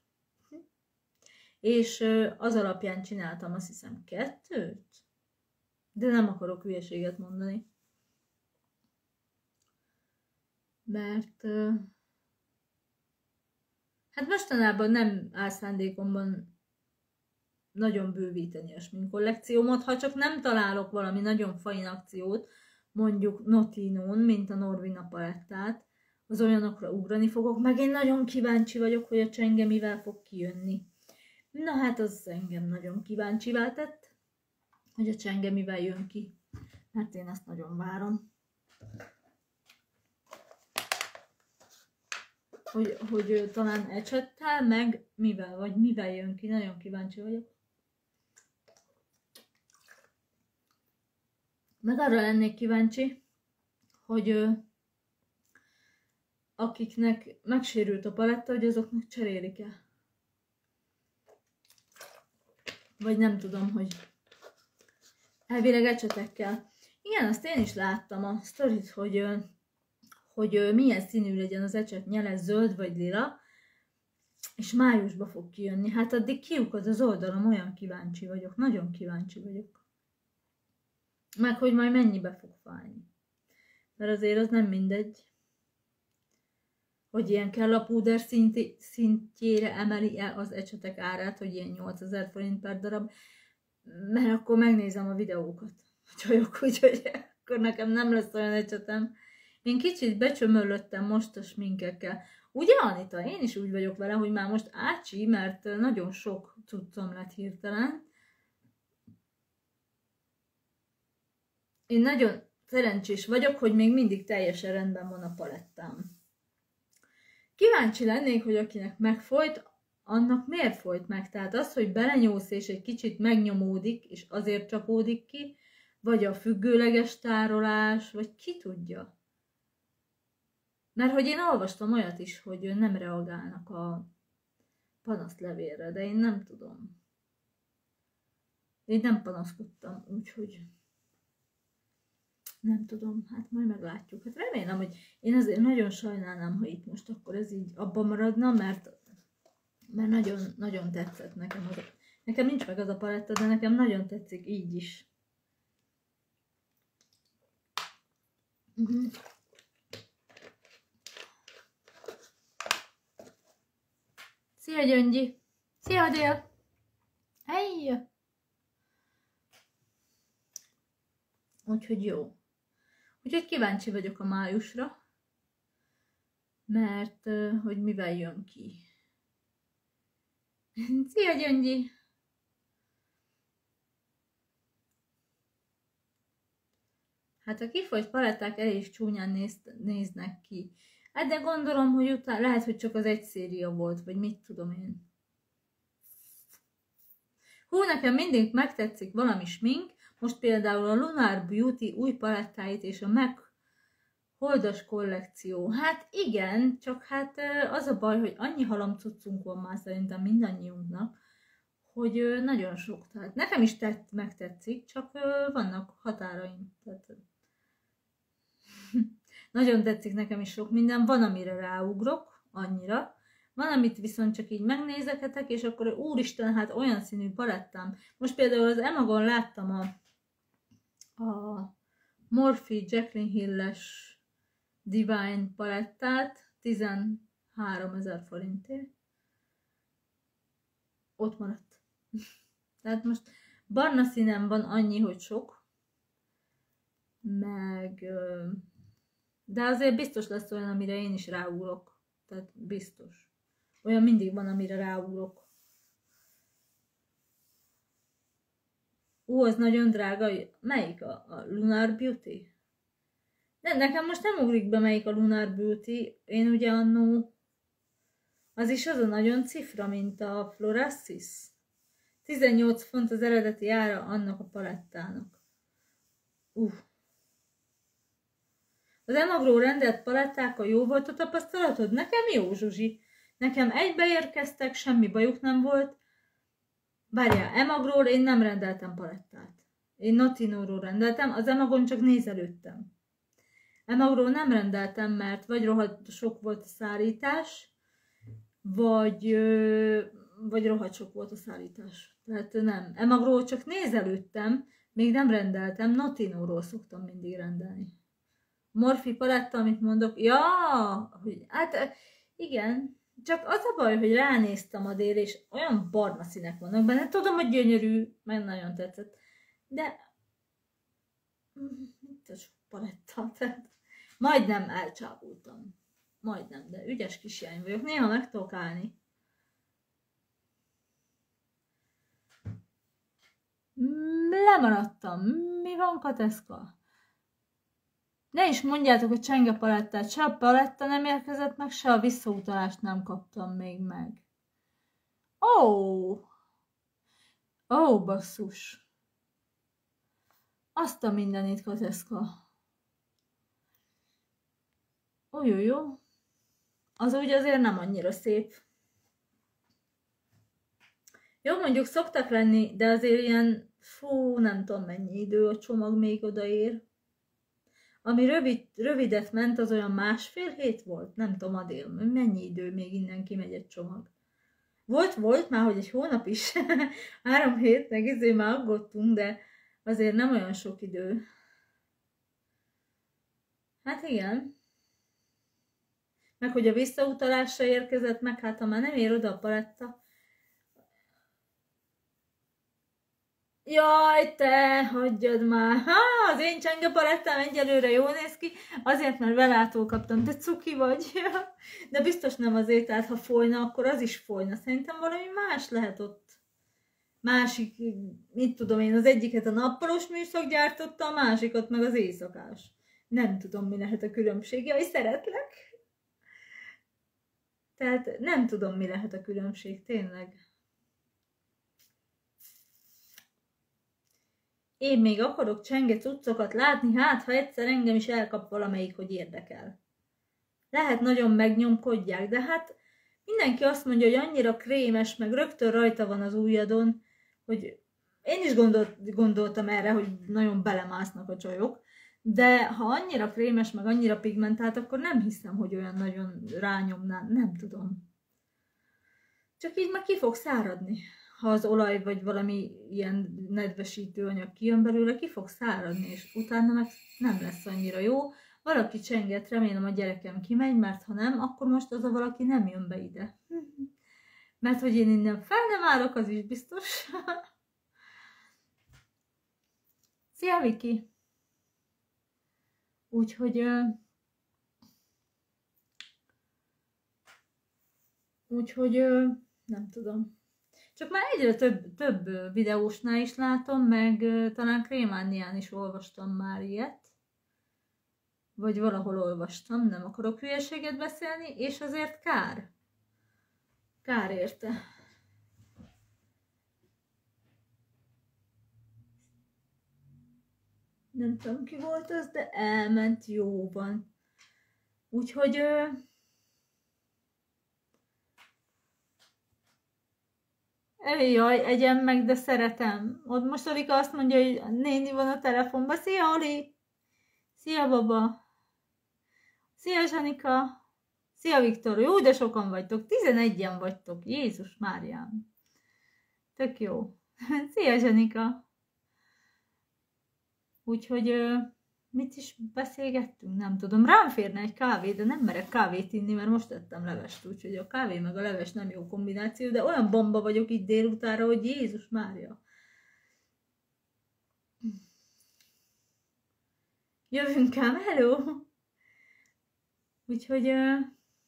és az alapján csináltam, azt hiszem, kettőt, de nem akarok hülyeséget mondani. Mert Hát mostanában nem áll szándékomban nagyon bővíteni a smink kollekciómat, ha csak nem találok valami nagyon fain akciót, mondjuk Notinon, mint a Norvina palettát, az olyanokra ugrani fogok, meg én nagyon kíváncsi vagyok, hogy a csenge mivel fog kijönni. Na hát az engem nagyon kíváncsivá tett, hogy a csenge mivel jön ki, mert én ezt nagyon várom. Hogy, hogy talán ecsettel, meg mivel, vagy mivel jön ki, nagyon kíváncsi vagyok. Meg arra lennék kíváncsi, hogy ö, akiknek megsérült a paletta, hogy azoknak cserélik-e. Vagy nem tudom, hogy elvileg ecsetekkel. Igen, azt én is láttam a sztorit, hogy, ö, hogy ö, milyen színű legyen az ecset, nyeles, zöld vagy lila, és májusba fog kijönni. Hát addig kiukad az oldalom, olyan kíváncsi vagyok, nagyon kíváncsi vagyok. Meg hogy majd mennyibe fog fájni. Mert azért az nem mindegy, hogy ilyen kell a púder szinti, szintjére emeli el az ecsetek árát, hogy ilyen nyolcezer forint per darab, mert akkor megnézem a videókat, csajok, úgyhogy akkor nekem nem lesz olyan ecsetem. Én kicsit becsömöllöttem most a sminkekkel. Ugye, Anita? Én is úgy vagyok vele, hogy már most ácsi, mert nagyon sok cuccom lett hirtelen. Én nagyon szerencsés vagyok, hogy még mindig teljesen rendben van a palettám. Kíváncsi lennék, hogy akinek megfolyt, annak miért folyt meg? Tehát az, hogy belenyúlsz és egy kicsit megnyomódik, és azért csapódik ki, vagy a függőleges tárolás, vagy ki tudja. Mert hogy én olvastam olyat is, hogy nem reagálnak a panaszlevélre, de én nem tudom. Én nem panaszkodtam, úgyhogy nem tudom, hát majd meglátjuk. Hát remélem, hogy én azért nagyon sajnálnám, ha itt most akkor ez így abban maradna, mert, mert nagyon, nagyon tetszett nekem az. Nekem nincs meg az a paletta, de nekem nagyon tetszik így is. Uh-huh. Szia, Gyöngyi! Szia, Dél! Hey! Úgyhogy jó. Úgyhogy kíváncsi vagyok a májusra, mert hogy mivel jön ki. Szia, Gyöngyi! Hát a kifolyt paletták elég csúnyán néz, néznek ki. Hát de gondolom, hogy utána lehet, hogy csak az egy széria volt, vagy mit tudom én. Hú, nekem mindig megtetszik valami smink. Most például a Lunar Beauty új palettáit és a MAC holdas kollekció. Hát igen, csak hát az a baj, hogy annyi halomcuccunk van már szerintem mindannyiunknak, hogy nagyon sok. Tehát nekem is tett, megtetszik, csak vannak határaim. Tehát nagyon tetszik nekem is sok minden. Van, amire ráugrok, annyira. Van, amit viszont csak így megnézeketek, és akkor úristen, hát olyan színű palettám. Most például az Emagon láttam a, a Morphe Jaclyn Hill-es Divine palettát, tizenháromezer forintért. Ott maradt. Tehát most barna színem van annyi, hogy sok. Meg... De azért biztos lesz olyan, amire én is ráugrok. Tehát biztos. Olyan mindig van, amire ráugrok. Ú, az nagyon drága. Melyik? A, a Lunar Beauty? De nekem most nem ugrik be, melyik a Lunar Beauty. Én ugye annó... Az is az a nagyon cifra, mint a Florasis. tizennyolc font az eredeti ára annak a palettának. Uff. Az Emagro rendelt palettákkal jó volt a tapasztalatod? Nekem jó, Zsuzsi. Nekem egybe érkeztek, semmi bajuk nem volt. Várjál, Emagról én nem rendeltem palettát. Én Notinóról rendeltem, az Emagon csak nézelődtem. Emagról nem rendeltem, mert vagy rohadt sok volt a szállítás, vagy, vagy rohadt sok volt a szállítás. Tehát nem. Emagról csak nézelődtem, még nem rendeltem, Notinóról szoktam mindig rendelni. Morphe paletta, amit mondok, ja, hogy, hát igen, Csak az a baj, hogy ránéztem a délre, és olyan barna színek vannak benne. Tudom, hogy gyönyörű, meg nagyon tetszett. De... Itt a sok paletta, tehát... Majdnem elcsábultam. Majdnem, de ügyes kisjány vagyok. Néha meg tudok állni. Lemaradtam. Mi van, Kateszka? Ne is mondjátok a csenge palettát. Se a paletta nem érkezett meg, se a visszautalást nem kaptam még meg. Ó! Oh. Ó, oh, basszus. Azt a mindenit, Kateszka. Ó, jó, jó. Az úgy azért nem annyira szép. Jó, mondjuk szoktak lenni, de azért ilyen, fú, nem tudom mennyi idő a csomag még odaér. Ami rövid, rövidet ment, az olyan másfél hét volt? Nem tudom, Adél, mennyi idő még innen kimegy egy csomag. Volt, volt már, hogy egy hónap is. Három hét, meg ezért már aggódtunk, de azért nem olyan sok idő. Hát igen. Meg hogy a visszautalásra érkezett meg, hát ha már nem ér oda a paletta. Jaj, te, hagyjad már. Ha, az én csenge palettám egyelőre jól néz ki, azért, mert velától kaptam, te cuki vagy. De biztos nem azért, tehát ha folyna, akkor az is folyna. Szerintem valami más lehet ott. Másik, mit tudom én, az egyiket a nappalos műszak gyártotta, a másikat meg az éjszakás. Nem tudom, mi lehet a különbség. Jaj, szeretlek. Tehát nem tudom, mi lehet a különbség, tényleg. Én még akarok csenge cuccokat látni, hát ha egyszer engem is elkap valamelyik, hogy érdekel. Lehet nagyon megnyomkodják, de hát mindenki azt mondja, hogy annyira krémes, meg rögtön rajta van az ujjadon, hogy én is gondolt, gondoltam erre, hogy nagyon belemásznak a csajok, de ha annyira krémes, meg annyira pigmentált, akkor nem hiszem, hogy olyan nagyon rányomnám, nem tudom. Csak így már ki fog száradni. Ha az olaj vagy valami ilyen nedvesítő anyag kijön belőle, ki fog száradni, és utána meg nem lesz annyira jó. Valaki csenget, remélem a gyerekem kimegy, mert ha nem, akkor most az a valaki nem jön be ide. Mert hogy én innen fel nem állok, az is biztos. Szia, Viki! Úgyhogy... Úgyhogy... Nem tudom. Csak már egyre több, több videósnál is látom, meg talán Krémánián is olvastam már ilyet. Vagy valahol olvastam, nem akarok hülyeséget beszélni, és azért kár. Kár érte. Nem tudom, ki volt az, de elment jóban. Úgyhogy... Jaj, egyem meg, de szeretem. Ott most Olika azt mondja, hogy néni van a telefonban. Szia, Oli! Szia, baba! Szia, Zsanika! Szia, Viktor! Jó, de sokan vagytok. tizenegyen vagytok. Jézus Máriám! Tök jó. Szia, Zsanika! Úgyhogy mit is beszélgettünk? Nem tudom. Rám férne egy kávé, de nem merek kávét inni, mert most ettem levest, úgyhogy a kávé meg a leves nem jó kombináció, de olyan bomba vagyok itt délutánra, hogy Jézus Mária. Jövünk ám, hello! Úgyhogy... Uh,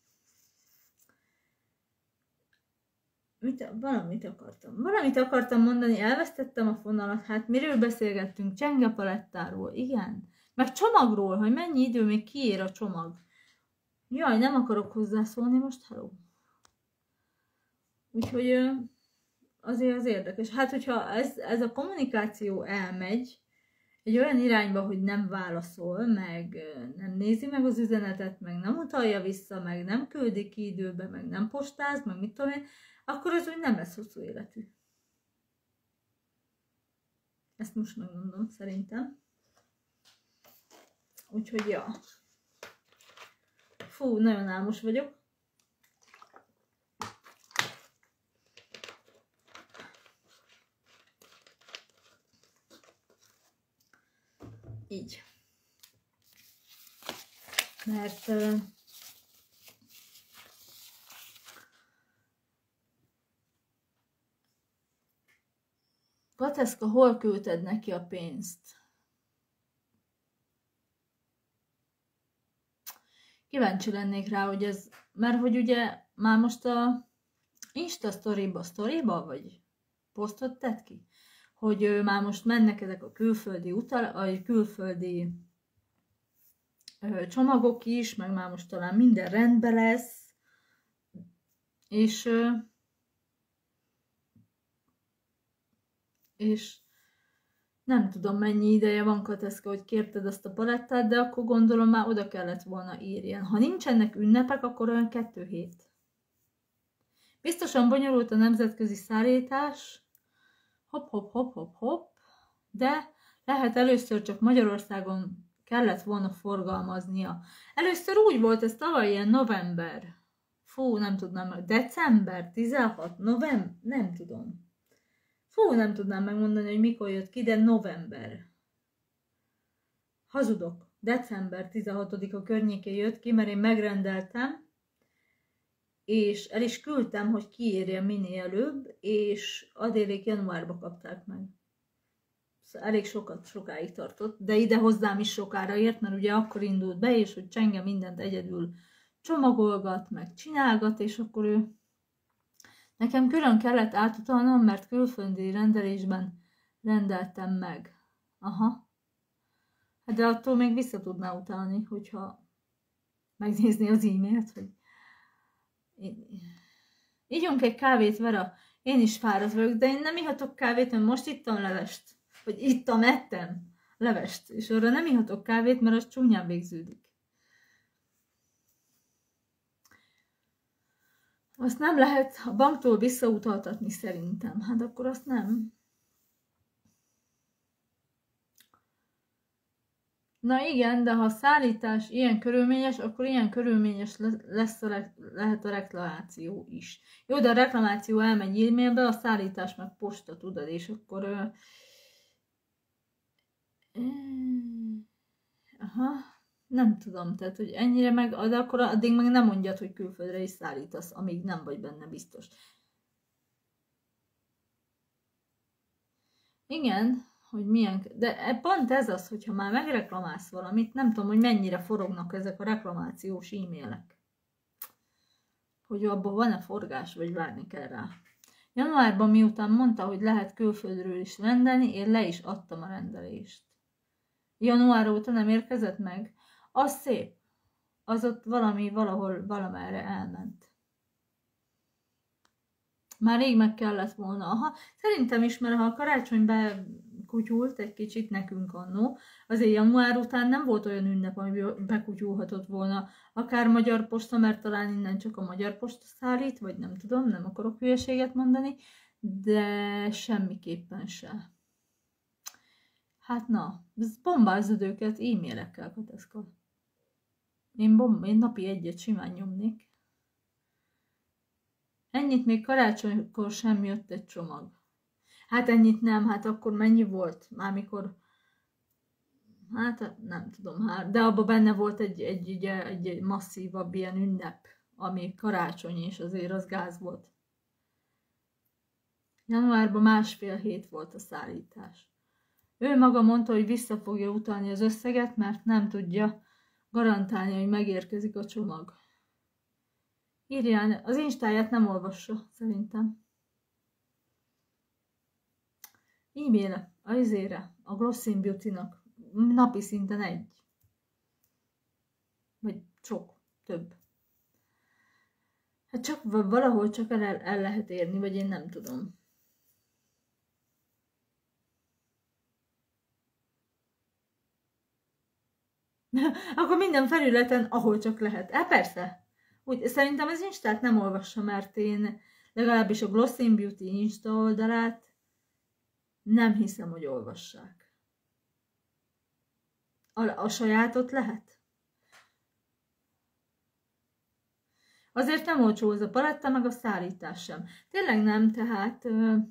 mit, valamit akartam. Valamit akartam mondani, elvesztettem a fonalat. Hát miről beszélgettünk? Csenge palettáról, igen. Meg csomagról, hogy mennyi idő még kiér a csomag. Jaj, nem akarok hozzászólni most, hello. Úgyhogy azért az érdekes. Hát, hogyha ez, ez a kommunikáció elmegy egy olyan irányba, hogy nem válaszol, meg nem nézi meg az üzenetet, meg nem utalja vissza, meg nem küldi ki időbe, meg nem postáz, meg mit tudom én, akkor az úgy nem lesz hosszú életű. Ezt most megmondom, szerintem. Úgyhogy, ja. Fú, nagyon álmos vagyok. Így. Mert... Uh, Kateszka, hol küldted neki a pénzt? Kíváncsi lennék rá, hogy ez, mert hogy ugye már most a Insta sztoriba, sztoriba, vagy posztot tett ki, hogy már most mennek ezek a külföldi utal, a külföldi ö, csomagok is, meg már most talán minden rendben lesz, és ö, és nem tudom, mennyi ideje van, Kateszka, hogy kérted azt a palettát, de akkor gondolom már oda kellett volna írjen. Ha nincsenek ünnepek, akkor olyan kettő hét. Biztosan bonyolult a nemzetközi szállítás, hopp, hopp, hopp, hopp, hopp, de lehet először csak Magyarországon kellett volna forgalmaznia. Először úgy volt, ez tavaly ilyen november. Fú, nem tudnám, december tizenhat, november, nem tudom. Fú, nem tudnám megmondani, hogy mikor jött ki, de november. Hazudok. december tizenhatodika környékén jött ki, mert én megrendeltem, és el is küldtem, hogy kiírja minél előbb, és adélék januárba kapták meg. Szóval elég sokat, sokáig tartott, de ide hozzám is sokára ért, mert ugye akkor indult be, és hogy Csenge mindent egyedül csomagolgat, meg csinálgat, és akkor ő... Nekem külön kellett átutalnom, mert külföldi rendelésben rendeltem meg. Aha. Hát de attól még vissza tudná utalni, hogyha megnézni az e-mailt, hogy... Ígyunk egy kávét, Vera. Én is fáradt vagyok, de én nem ihatok kávét, mert most ittam levest. Vagy ittam, ettem levest. És arra nem ihatok kávét, mert az csúnyán végződik. Azt nem lehet a banktól visszautaltatni szerintem. Hát akkor azt nem. Na igen, de ha a szállítás ilyen körülményes, akkor ilyen körülményes lesz a le lehet a reklamáció is. Jó, de a reklamáció elmegy e-mailbe, a szállítás meg posta, tudod, és akkor... Uh, aha, nem tudom, tehát, hogy ennyire meg, de akkor addig meg nem mondjad, hogy külföldre is szállítasz, amíg nem vagy benne biztos. Igen, hogy milyen, de pont ez az, hogyha már megreklamálsz valamit, nem tudom, hogy mennyire forognak ezek a reklamációs e-mailek. Hogy abban van-e forgás, vagy várni kell rá. Januárban miután mondta, hogy lehet külföldről is rendelni, én le is adtam a rendelést. Január óta nem érkezett meg? Az szép. Az ott valami, valahol, valamerre elment. Már rég meg kellett volna. Aha, szerintem is, mert ha a karácsony bekutyult egy kicsit nekünk annó, azért január után nem volt olyan ünnep, ami bekutyulhatott volna. Akár Magyar Posta, mert talán innen csak a Magyar Posta szállít, vagy nem tudom, nem akarok hülyeséget mondani, de semmiképpen se. Hát na, bombázod őket e-mailekkel, Kateszka. Én, bomb, én napi egyet simán nyomnék. Ennyit még karácsonykor sem jött egy csomag. Hát ennyit nem, hát akkor mennyi volt? Már mikor... Hát nem tudom, hát, de abban benne volt egy, egy, egy, egy, egy masszívabb ilyen ünnep, ami karácsony, és azért az gáz volt. Januárban másfél hét volt a szállítás. Ő maga mondta, hogy vissza fogja utalni az összeget, mert nem tudja garantálni, hogy megérkezik a csomag. Írjál, az instáját nem olvassa, szerintem. E-mail, a izére, a Glossing Beauty-nak napi szinten egy. Vagy sok, több. Hát csak valahol csak el, el lehet érni, vagy én nem tudom. Akkor minden felületen, ahol csak lehet. Hát persze. Úgy, szerintem az Instát nem olvassa, mert én legalábbis a Glossing Beauty Insta oldalát nem hiszem, hogy olvassák. A, a sajátot lehet? Azért nem olcsó az a paletta, meg a szállítás sem. Tényleg nem, tehát,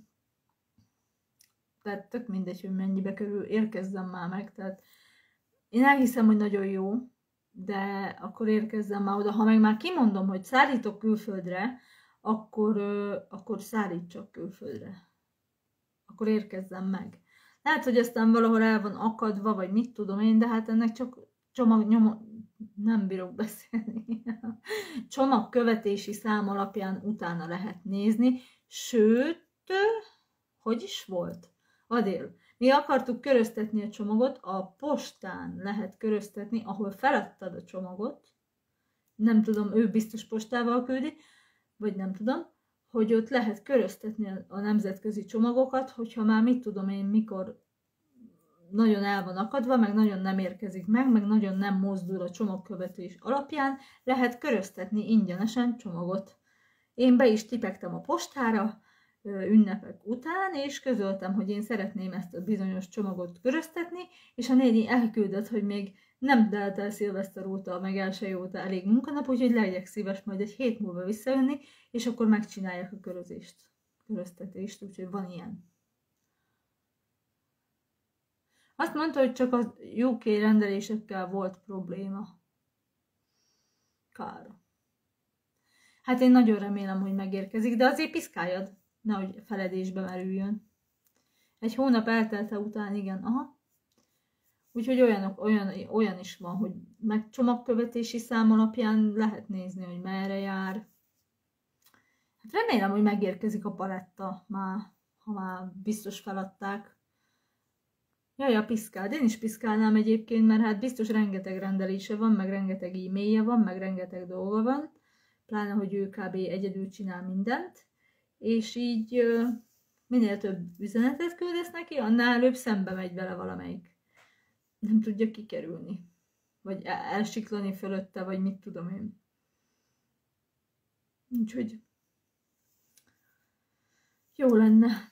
tehát tök mindegy, hogy mennyibe kerül, érkezzem már meg. Tehát én elhiszem, hogy nagyon jó, de akkor érkezzem már oda. Ha meg már kimondom, hogy szállítok külföldre, akkor, akkor szállítsak külföldre. akkor érkezzen meg. Lehet, hogy aztán valahol el van akadva, vagy mit tudom én, de hát ennek csak csomagnyomó... Nem bírok beszélni. Csomagkövetési szám alapján utána lehet nézni, sőt, hogy is volt? Adél. Mi akartuk köröztetni a csomagot, a postán lehet köröztetni, ahol feladtad a csomagot, nem tudom, ő biztos postával küldi, vagy nem tudom, hogy ott lehet köröztetni a nemzetközi csomagokat, hogyha már mit tudom én, mikor nagyon el van akadva, meg nagyon nem érkezik meg, meg nagyon nem mozdul a csomagkövetés alapján, lehet köröztetni ingyenesen csomagot. Én be is tipegtem a postára ünnepek után, és közöltem, hogy én szeretném ezt a bizonyos csomagot köröztetni, és a néni elküldött, hogy még nem telt el szilveszter óta, meg első óta elég munkanap, úgyhogy legyek szíves majd egy hét múlva visszajönni, és akkor megcsinálják a körözést, köröztetést, úgyhogy van ilyen. Azt mondta, hogy csak a U K rendelésekkel volt probléma. Kár. Hát én nagyon remélem, hogy megérkezik, de azért piszkáljad, nehogy feledésbe merüljön. Egy hónap eltelte után, igen, aha. Úgyhogy olyanok, olyan, olyan is van, hogy meg csomagkövetési szám alapján lehet nézni, hogy merre jár. Hát remélem, hogy megérkezik a paletta már, ha már biztos feladták. Jaj, a piszkáld. Én is piszkálnám egyébként, mert hát biztos rengeteg rendelése van, meg rengeteg e-mailje van, meg rengeteg dolga van. Pláne, hogy ő kb. Egyedül csinál mindent. És így minél több üzenetet küldesz neki, annál előbb szembe megy vele valamelyik. Nem tudja kikerülni. Vagy elsiklani fölötte, vagy mit tudom én. Úgyhogy jó lenne.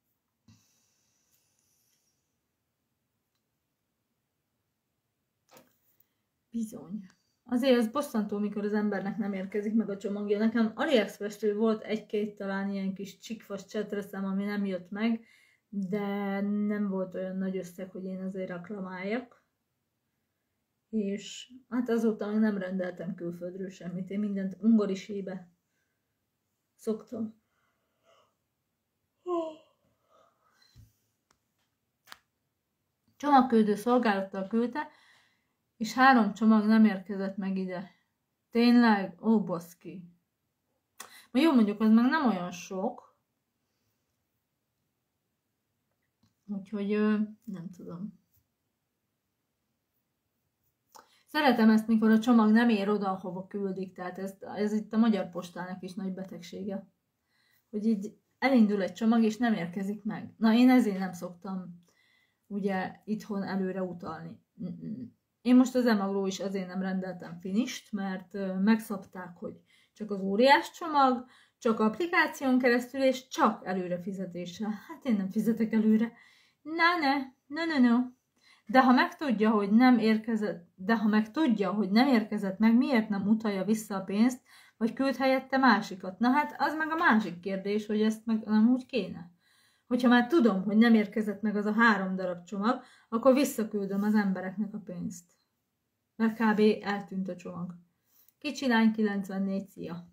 Bizony. Azért az bosszantó, mikor az embernek nem érkezik meg a csomagja. Nekem AliExpress-től volt egy-két talán ilyen kis csikfas csetreszem, ami nem jött meg, de nem volt olyan nagy összeg, hogy én azért reklamáljak. És hát azóta még nem rendeltem külföldről semmit. Én mindent ungarisébe szoktam. Csomagküldő szolgálattal küldte, és három csomag nem érkezett meg ide. Tényleg? Ó, baszki. Ma jó, mondjuk, az meg nem olyan sok. Úgyhogy nem tudom. Szeretem ezt, mikor a csomag nem ér oda, ahova küldik. Tehát ez, ez itt a Magyar Postának is nagy betegsége. Hogy így elindul egy csomag, és nem érkezik meg. Na, én ezért nem szoktam ugye itthon előre utalni. Mm-mm. Én most az Emagról is azért nem rendeltem finist, mert megszabták, hogy csak az óriás csomag, csak applikáción keresztül, és csak előre fizetéssel. Hát én nem fizetek előre. Na ne, no, no, no. De ha megtudja, hogy nem érkezett, de ha megtudja, hogy nem érkezett meg, miért nem utalja vissza a pénzt, vagy küld helyette másikat? Na hát az meg a másik kérdés, hogy ezt meg nem úgy kéne. Hogyha már tudom, hogy nem érkezett meg az a három darab csomag, akkor visszaküldöm az embereknek a pénzt. Mert kb. Eltűnt a csomag. Kicsi lány kilencvennégy, szia!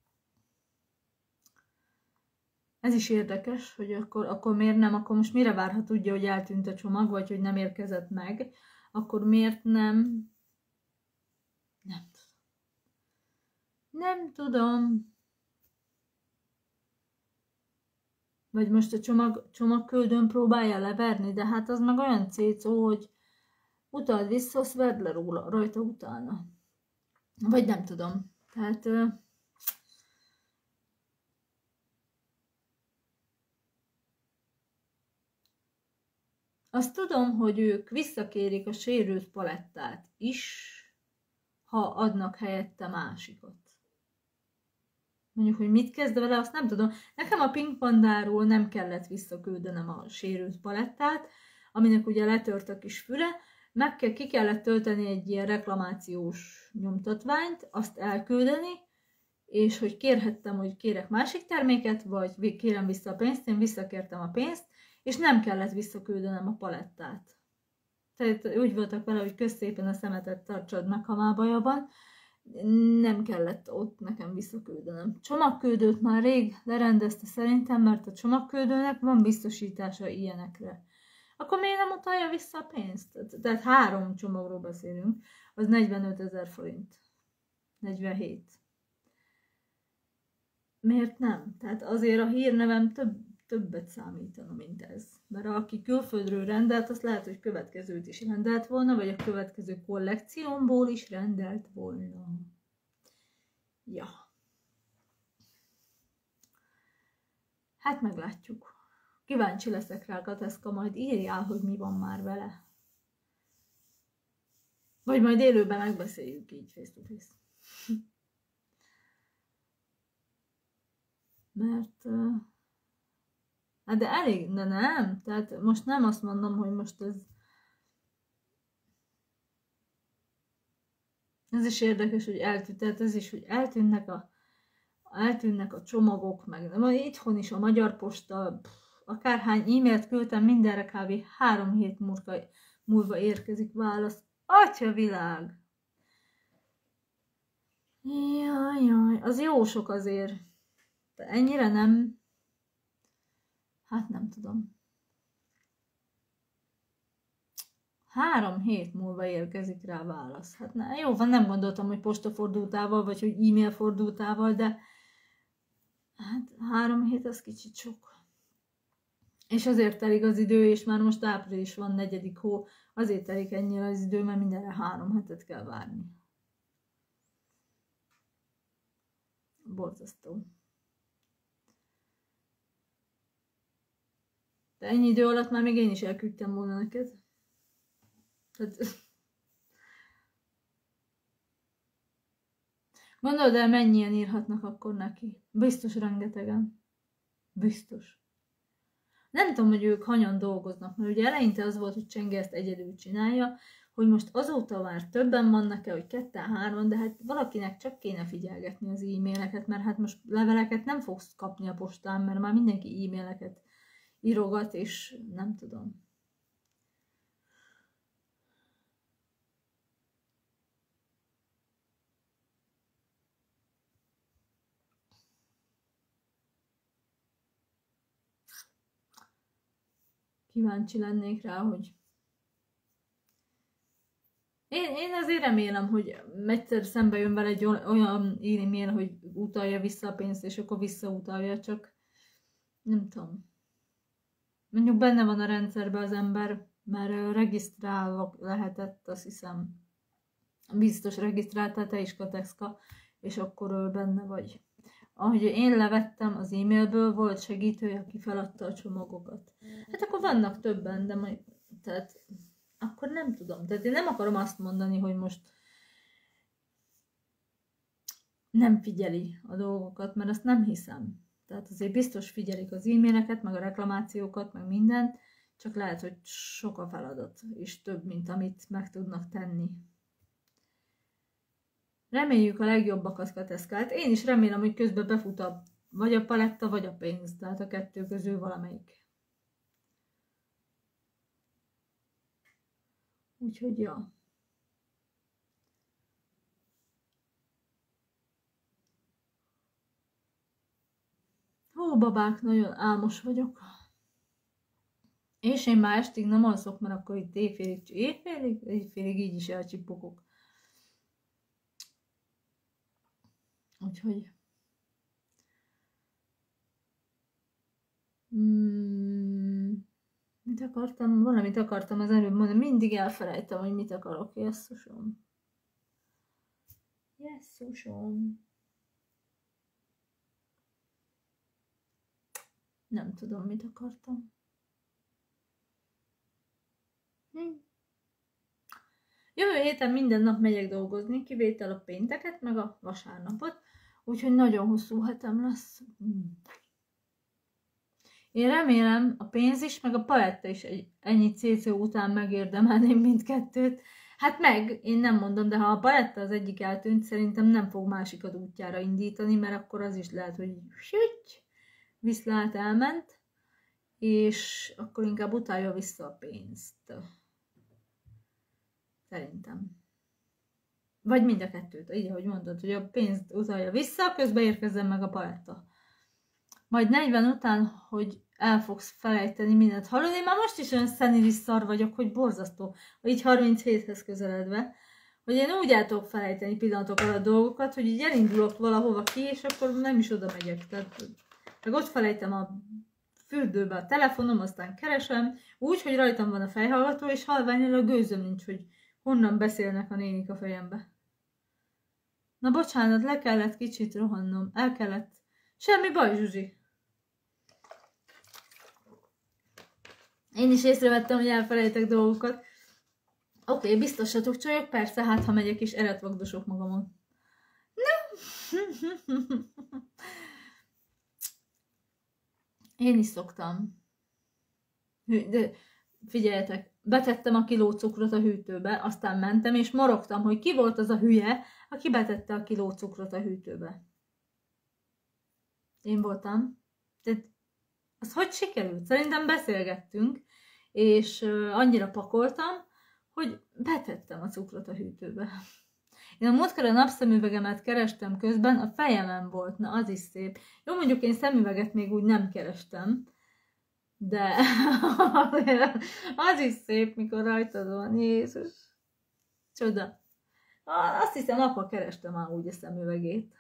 Ez is érdekes, hogy akkor, akkor miért nem, akkor most mire vár, ha tudja, hogy eltűnt a csomag, vagy hogy nem érkezett meg, akkor miért nem... Nem tudom. Nem tudom. Vagy most a csomag, csomagküldőn próbálja leverni, de hát az meg olyan cécó, hogy utald vissza, azt vedd le róla, rajta utána. Vagy nem tudom. Tehát... Azt tudom, hogy ők visszakérik a sérült palettát is, ha adnak helyette másikat. Mondjuk, hogy mit kezd vele, azt nem tudom. Nekem a Pink Pandáról nem kellett visszaküldenem a sérült palettát, aminek ugye letört a kis füle, meg kell, ki kellett tölteni egy ilyen reklamációs nyomtatványt, azt elküldeni, és hogy kérhettem, hogy kérek másik terméket, vagy kérem vissza a pénzt, én visszakértem a pénzt, és nem kellett visszaküldenem a palettát. Tehát úgy voltak vele, hogy közszépen a szemetet tartsad meg, ha már baja van. nem kellett ott nekem visszaküldenem. Csomagküldőt már rég lerendezte szerintem, mert a csomagküldőnek van biztosítása ilyenekre. Akkor miért nem utalja vissza a pénzt? Tehát három csomagról beszélünk, az negyvenötezer forint. negyvenhét. Miért nem? Tehát azért a hírnevem több, többet számítana, mint ez. Mert aki külföldről rendelt, az lehet, hogy következőt is rendelt volna, vagy a következő kollekciómból is rendelt volna. Ja. Hát meglátjuk. Kíváncsi leszek rá, Kateszka, majd írjál, hogy mi van már vele. Vagy majd élőben megbeszéljük így face to face. Mert... Hát de elég, de nem. Tehát most nem azt mondom, hogy most ez... Ez is érdekes, hogy eltűnt, tehát ez is, hogy eltűnnek a, eltűnnek a csomagok, meg nem, itthon is a Magyar Posta, pff, akárhány e-mailt küldtem, mindenre kb. három hét múlva, múlva érkezik válasz. Atya világ! Jaj, jaj, az jó sok azért. De ennyire nem... Hát nem tudom. Három hét múlva érkezik rá válasz. Hát ne, jó van, nem gondoltam, hogy postafordultával, vagy hogy e-mail fordultával, de hát három hét az kicsit sok. És azért telik az idő, és már most április van, negyedik hó, azért telik ennyire az idő, mert mindenre három hetet kell várni. Borzasztó. De ennyi idő alatt már még én is elküldtem volna neked. Tehát... Gondold el, mennyien írhatnak akkor neki. Biztos rengetegen. Biztos. Nem tudom, hogy ők hanyan dolgoznak, mert ugye eleinte az volt, hogy Csenge ezt egyedül csinálja, hogy most azóta már többen vannak-e, hogy ketten, hárman, de hát valakinek csak kéne figyelgetni az e-maileket, mert hát most leveleket nem fogsz kapni a postán, mert már mindenki e-maileket írogat, és nem tudom. Kíváncsi lennék rá, hogy... Én, én azért remélem, hogy egyszer szembe jön vele egy olyan e-mail, hogy utalja vissza a pénzt, és akkor visszautalja, csak nem tudom. Mondjuk benne van a rendszerben az ember, mert regisztrálva lehetett, azt hiszem, biztos regisztráltál te is, Kateszka, és akkor benne vagy. Ahogy én levettem az e-mailből, volt segítő, aki feladta a csomagokat. Hát akkor vannak többen, de majd, tehát akkor nem tudom. Tehát én nem akarom azt mondani, hogy most nem figyeli a dolgokat, mert azt nem hiszem. Tehát azért biztos figyelik az e-maileket, meg a reklamációkat, meg mindent, csak lehet, hogy sok a feladat, és több, mint amit meg tudnak tenni. Reméljük a legjobbakat, Kateszkát. Én is remélem, hogy közben befut a, vagy a paletta, vagy a pénz, tehát a kettő közül valamelyik. Úgyhogy, ja. Ó, babák, nagyon álmos vagyok. És én már estig nem alszok, mert akkor itt éjfélig, éjfélig, éjfélig így is elcsipogok. Úgyhogy... Hmm, mit akartam? Valamit akartam az előbb mondani. Mindig elfelejtem, hogy mit akarok. Jesszusom. Jesszusom. Nem tudom, mit akartam. Hm. Jövő héten minden nap megyek dolgozni, kivétel a pénteket, meg a vasárnapot, úgyhogy nagyon hosszú hetem lesz. Hm. Én remélem, a pénz is, meg a paletta is egy, ennyi cé cé után megérdemelném mindkettőt. Hát meg, én nem mondom, de ha a paletta az egyik eltűnt, szerintem nem fog másikat útjára indítani, mert akkor az is lehet, hogy süty, viszlát elment, és akkor inkább utálja vissza a pénzt. Szerintem. Vagy mind a kettőt, így ahogy mondod, hogy a pénzt utalja vissza, közben érkezzen meg a paletta. Majd negyven után, hogy el fogsz felejteni mindent. Hallod, én már most is olyan szenilis szar vagyok, hogy borzasztó, így harminchéthez közeledve, hogy én úgy el tudok felejteni pillanatok alatt dolgokat, hogy így elindulok valahova ki, és akkor nem is oda megyek. Tehát, meg ott felejtem a fürdőbe a telefonom, aztán keresem, úgy, hogy rajtam van a fejhallgató, és halványan a gőzöm nincs, hogy honnan beszélnek a nénik a fejembe. Na bocsánat, le kellett kicsit rohannom, el kellett. Semmi baj, Zsuzsi. Én is észrevettem, hogy elfelejtek dolgokat. Oké, okay, biztosatok csajok, persze, hát ha megyek is, eretvagdosok magamon. Nem. Én is szoktam. De figyeljetek, betettem a kiló cukrot a hűtőbe, aztán mentem, és morogtam, hogy ki volt az a hülye, aki betette a kiló cukrot a hűtőbe. Én voltam. Tehát az hogy sikerült? Szerintem beszélgettünk, és annyira pakoltam, hogy betettem a cukrot a hűtőbe. Én a múltkor a napszemüvegemet kerestem közben, a fejemen volt, na az is szép. Jó, mondjuk én szemüveget még úgy nem kerestem, de az is szép, mikor rajtad van, Jézus. Csoda. Azt hiszem, apa kereste már úgy a szemüvegét.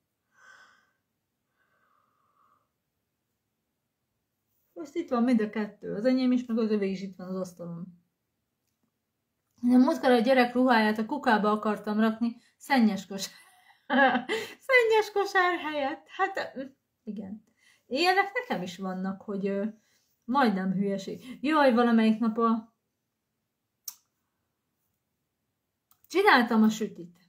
Most itt van mind a kettő, az enyém is, meg az övé is itt van az asztalon. Én múltkor a gyerek ruháját a kukába akartam rakni, szennyes kosár. Szennyes kosár helyett. Hát igen. Ilyenek nekem is vannak, hogy ö, majdnem hülyeség. Jaj, valamelyik nap a... Csináltam a sütit.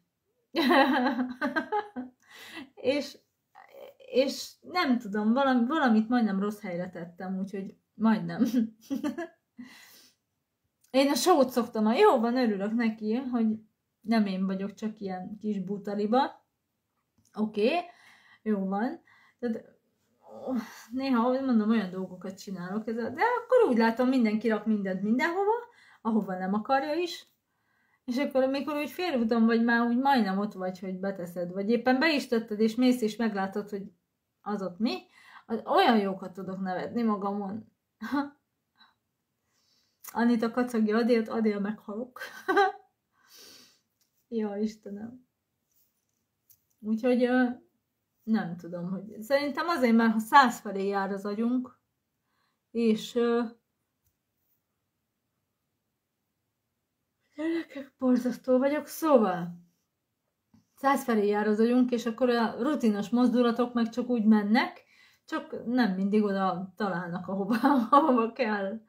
és, és nem tudom, valami, valamit majdnem rossz helyre tettem, úgyhogy majdnem. Én a sót szoktam, jó van, örülök neki, hogy nem én vagyok csak ilyen kis butaliba. Oké, okay, jó van. Tehát, néha mondom, olyan dolgokat csinálok, de akkor úgy látom, mindenki rak mindent mindenhova, ahova nem akarja is. És akkor, amikor úgy félúton vagy, már úgy majdnem ott vagy, hogy beteszed, vagy éppen be is tetted, és mész és meglátod, hogy az ott mi, az olyan jókat tudok nevetni magamon. Anita kacagja Adélt, Adél meghalok. Ja, Istenem. Úgyhogy nem tudom, hogy... Szerintem azért, mert ha száz felé jár az agyunk, és... Gyerekek, borzasztó vagyok, szóval... Száz felé jár az agyunk, és akkor a rutinos mozdulatok meg csak úgy mennek, csak nem mindig oda találnak, ahova, ahova kell.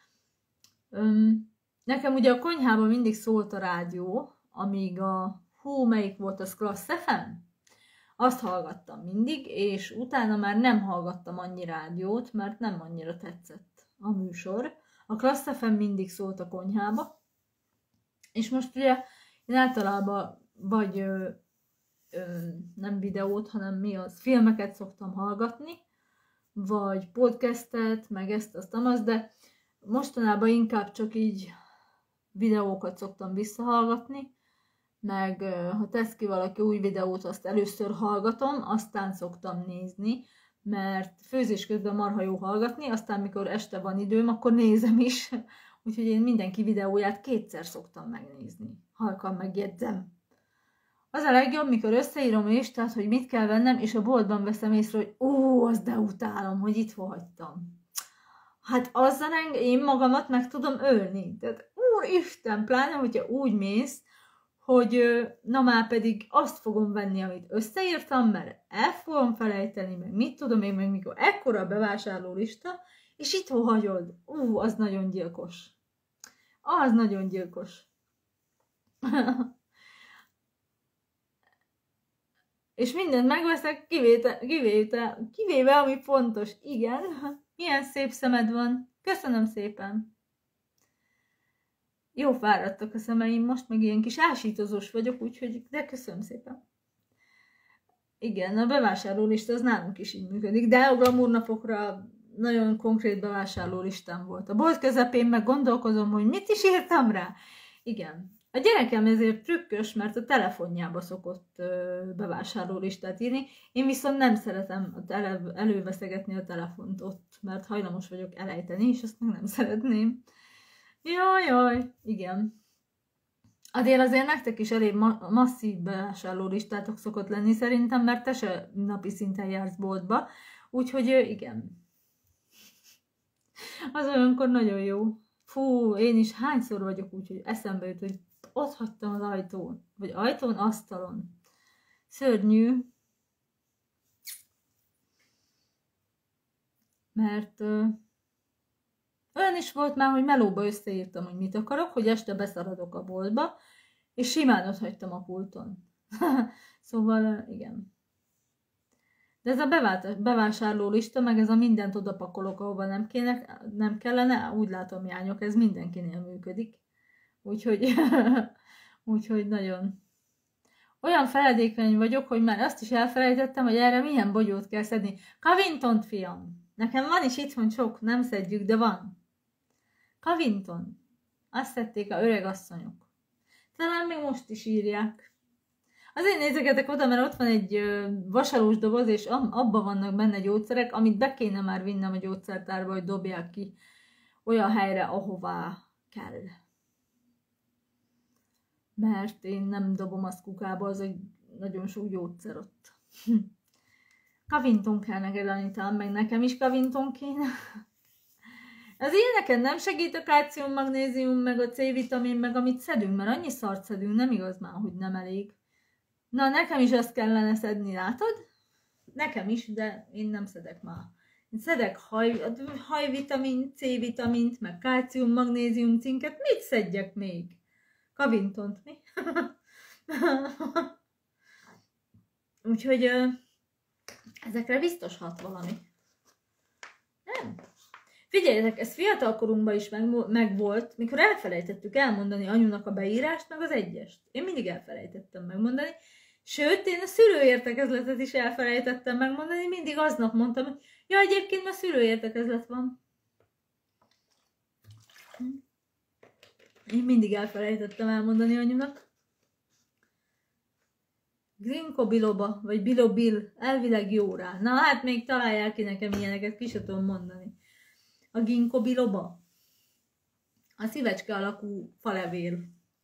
Nekem ugye a konyhában mindig szólt a rádió, amíg a hú, melyik volt az Klassz ef em? Azt hallgattam mindig, és utána már nem hallgattam annyi rádiót, mert nem annyira tetszett a műsor. A Klassz ef em mindig szólt a konyhába, és most ugye én általában vagy ö, ö, nem videót, hanem mi az, filmeket szoktam hallgatni, vagy podcastet, meg ezt, azt, azt, de mostanában inkább csak így videókat szoktam visszahallgatni, meg ha tesz ki valaki új videót, azt először hallgatom, aztán szoktam nézni, mert főzés közben marha jó hallgatni, aztán mikor este van időm, akkor nézem is, úgyhogy én mindenki videóját kétszer szoktam megnézni, halkan megjegyzem. Az a legjobb, mikor összeírom is, tehát hogy mit kell vennem, és a boltban veszem észre, hogy ó, azt de utálom, hogy itt hagytam. Hát azzal én magamat meg tudom ölni. Tehát úristen, pláne, hogyha úgy mész, hogy na már pedig azt fogom venni, amit összeírtam, mert el fogom felejteni, meg mit tudom én, meg mikor ekkora a bevásárló lista, és itt hagyod. Ú, az nagyon gyilkos. Az nagyon gyilkos. És mindent megveszek, kivéve, kivéve, kivéve, ami fontos. Igen, milyen szép szemed van. Köszönöm szépen. Jó fáradtak a szemeim most, meg ilyen kis ásítozós vagyok, úgyhogy, de köszönöm szépen. Igen, a bevásárlólista az nálunk is így működik, de a glamour napokra nagyon konkrét bevásárlólistám volt. A bolt közepén meg gondolkozom, hogy mit is írtam rá. Igen, A gyerekem ezért trükkös, mert a telefonjába szokott bevásárlólistát írni. Én viszont nem szeretem előveszegetni a telefont ott, mert hajlamos vagyok elejteni, és azt meg nem szeretném. Jaj, jaj, igen. Azért azért nektek is elég ma masszív bevásárlólistátok szokott lenni szerintem, mert te se napi szinten jársz boltba. Úgyhogy igen. Az olyankor nagyon jó. Fú, én is hányszor vagyok úgy, hogy eszembe jut, hogy ott hagytam az ajtón. Vagy ajtón, asztalon. Szörnyű. Mert ö, olyan is volt már, hogy melóba összeírtam, hogy mit akarok, hogy este beszaladok a boltba, és simán ott hagytam a pulton. Szóval igen. De ez a bevásárló lista, meg ez a mindent odapakolok, ahova nem, kéne, nem kellene, úgy látom, jányok, ez mindenkinél működik. Úgyhogy, úgyhogy nagyon... Olyan feledékeny vagyok, hogy már azt is elfelejtettem, hogy erre milyen bogyót kell szedni. Covington, fiam! Nekem van is itthon sok, nem szedjük, de van. Covington. Azt szedték a öreg asszonyok. Talán még most is írják. Azért nézegetek oda, mert ott van egy vasalós doboz, és abban vannak benne gyógyszerek, amit be kéne már vinnem a gyógyszertárba, hogy dobják ki olyan helyre, ahová kell. Mert én nem dobom azt kukába, az egy nagyon sok gyógyszer ott. Covington kell neked, Anitám, meg nekem is Covington kéne. Az ilyeneken nem segít a kálcium, magnézium, meg a C-vitamin, meg amit szedünk, mert annyi szart szedünk, nem igaz már, hogy nem elég. Na, nekem is azt kellene szedni, látod? Nekem is, de én nem szedek már. Én szedek haj, hajvitamin, C-vitamint, meg kálcium, magnézium, cinket. Mit szedjek még? Covingtont, mi? Úgyhogy ö, ezekre biztos hat valami. Nem? Figyeljetek, ez fiatalkorunkban is meg, meg volt, mikor elfelejtettük elmondani anyunak a beírást, meg az egyest. Én mindig elfelejtettem megmondani. Sőt, én a szülőértekezletet is elfelejtettem megmondani, mindig aznap mondtam, hogy ja, egyébként már szülőértekezlet van. Én mindig elfelejtettem elmondani anyunak. Ginkgo biloba, vagy bilobil, elvileg jó rá. Na hát még találják ki nekem ilyeneket, ki sem tudom mondani. A ginkgo biloba. A szívecske alakú falevél.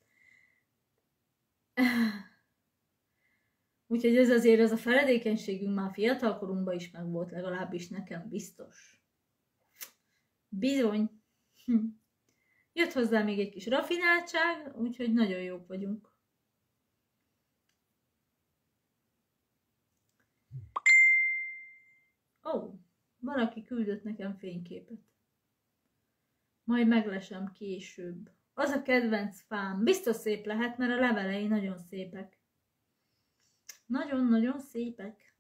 Úgyhogy ez azért az a feledékenységünk már fiatalkorunkban is meg volt, legalábbis nekem biztos. Bizony. Hm. Jött hozzá még egy kis rafináltság, úgyhogy nagyon jók vagyunk. Ó, oh, valaki küldött nekem fényképet. Majd meglesem később. Az a kedvenc fám. Biztos szép lehet, mert a levelei nagyon szépek. Nagyon-nagyon szépek.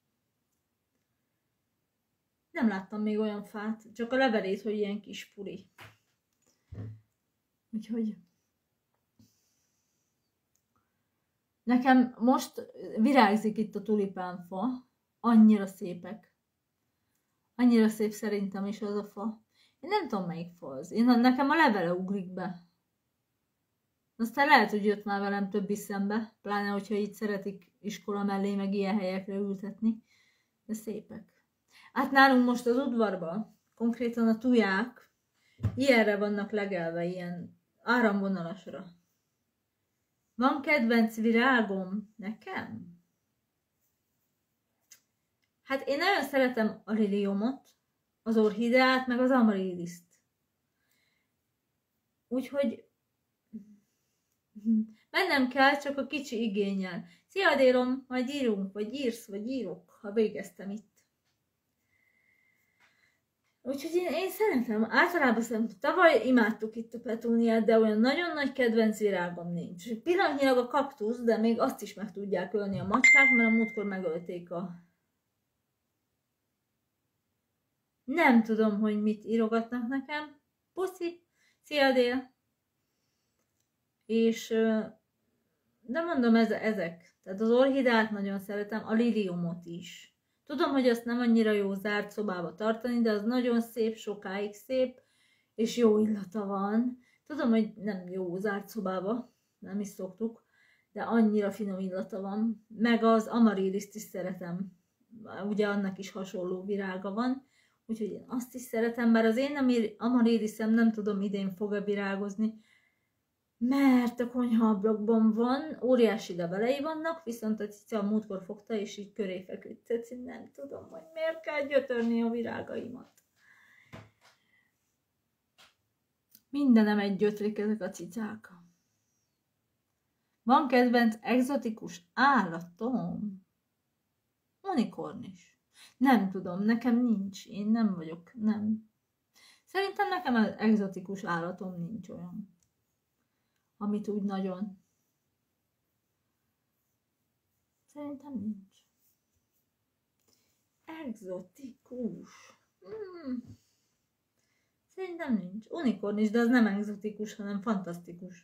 Nem láttam még olyan fát, csak a levelét, hogy ilyen kis puri. Úgyhogy... Nekem most virágzik itt a tulipánfa. Annyira szépek. Annyira szép szerintem is az a fa. Én nem tudom, melyik fa az. Én, nekem a levele ugrik be. Aztán lehet, hogy jött már velem több is szembe, pláne, hogyha így szeretik iskola mellé, meg ilyen helyekre ültetni. De szépek. Hát nálunk most az udvarban, konkrétan a tuják, ilyenre vannak legelve, ilyen áramvonalasra. Van kedvenc virágom nekem? Hát én nagyon szeretem a liliomot, az orchideát, meg az amariliszt. Úgyhogy mennem kell, csak a kicsi igénnyel. Szia, Adélom, majd írunk, vagy írsz, vagy írok, ha végeztem itt. Úgyhogy én, én szeretem, általában szerintem, tavaly imádtuk itt a petúniát, de olyan nagyon nagy kedvenc virágom nincs. Pillanatnyilag a kaktusz, de még azt is meg tudják ölni a macskák, mert a múltkor megölték a... Nem tudom, hogy mit írogatnak nekem. Puszi! Szia, Dél! És... De mondom, ez, ezek. Tehát az orchidát nagyon szeretem, a liliumot is. Tudom, hogy azt nem annyira jó zárt szobába tartani, de az nagyon szép, sokáig szép, és jó illata van. Tudom, hogy nem jó zárt szobába, nem is szoktuk, de annyira finom illata van. Meg az amariliszt is szeretem, ugye annak is hasonló virága van, úgyhogy én azt is szeretem, bár az én amariliszem nem tudom idén fog-e virágozni, mert a konyhaablakban van, óriási levelei vannak, viszont a cica a múltkor fogta, és így köré feküdt. Tehát nem tudom, hogy miért kell gyötörni a virágaimat. Mindenem egy gyötrik ezek a cicák. Van kedvenc egzotikus állatom? Unikornis. Nem tudom, nekem nincs, én nem vagyok, nem. Szerintem nekem az egzotikus állatom nincs olyan, amit úgy nagyon. Szerintem nincs. Egzotikus. Hmm. Szerintem nincs. Unikornis, de az nem egzotikus, hanem fantasztikus.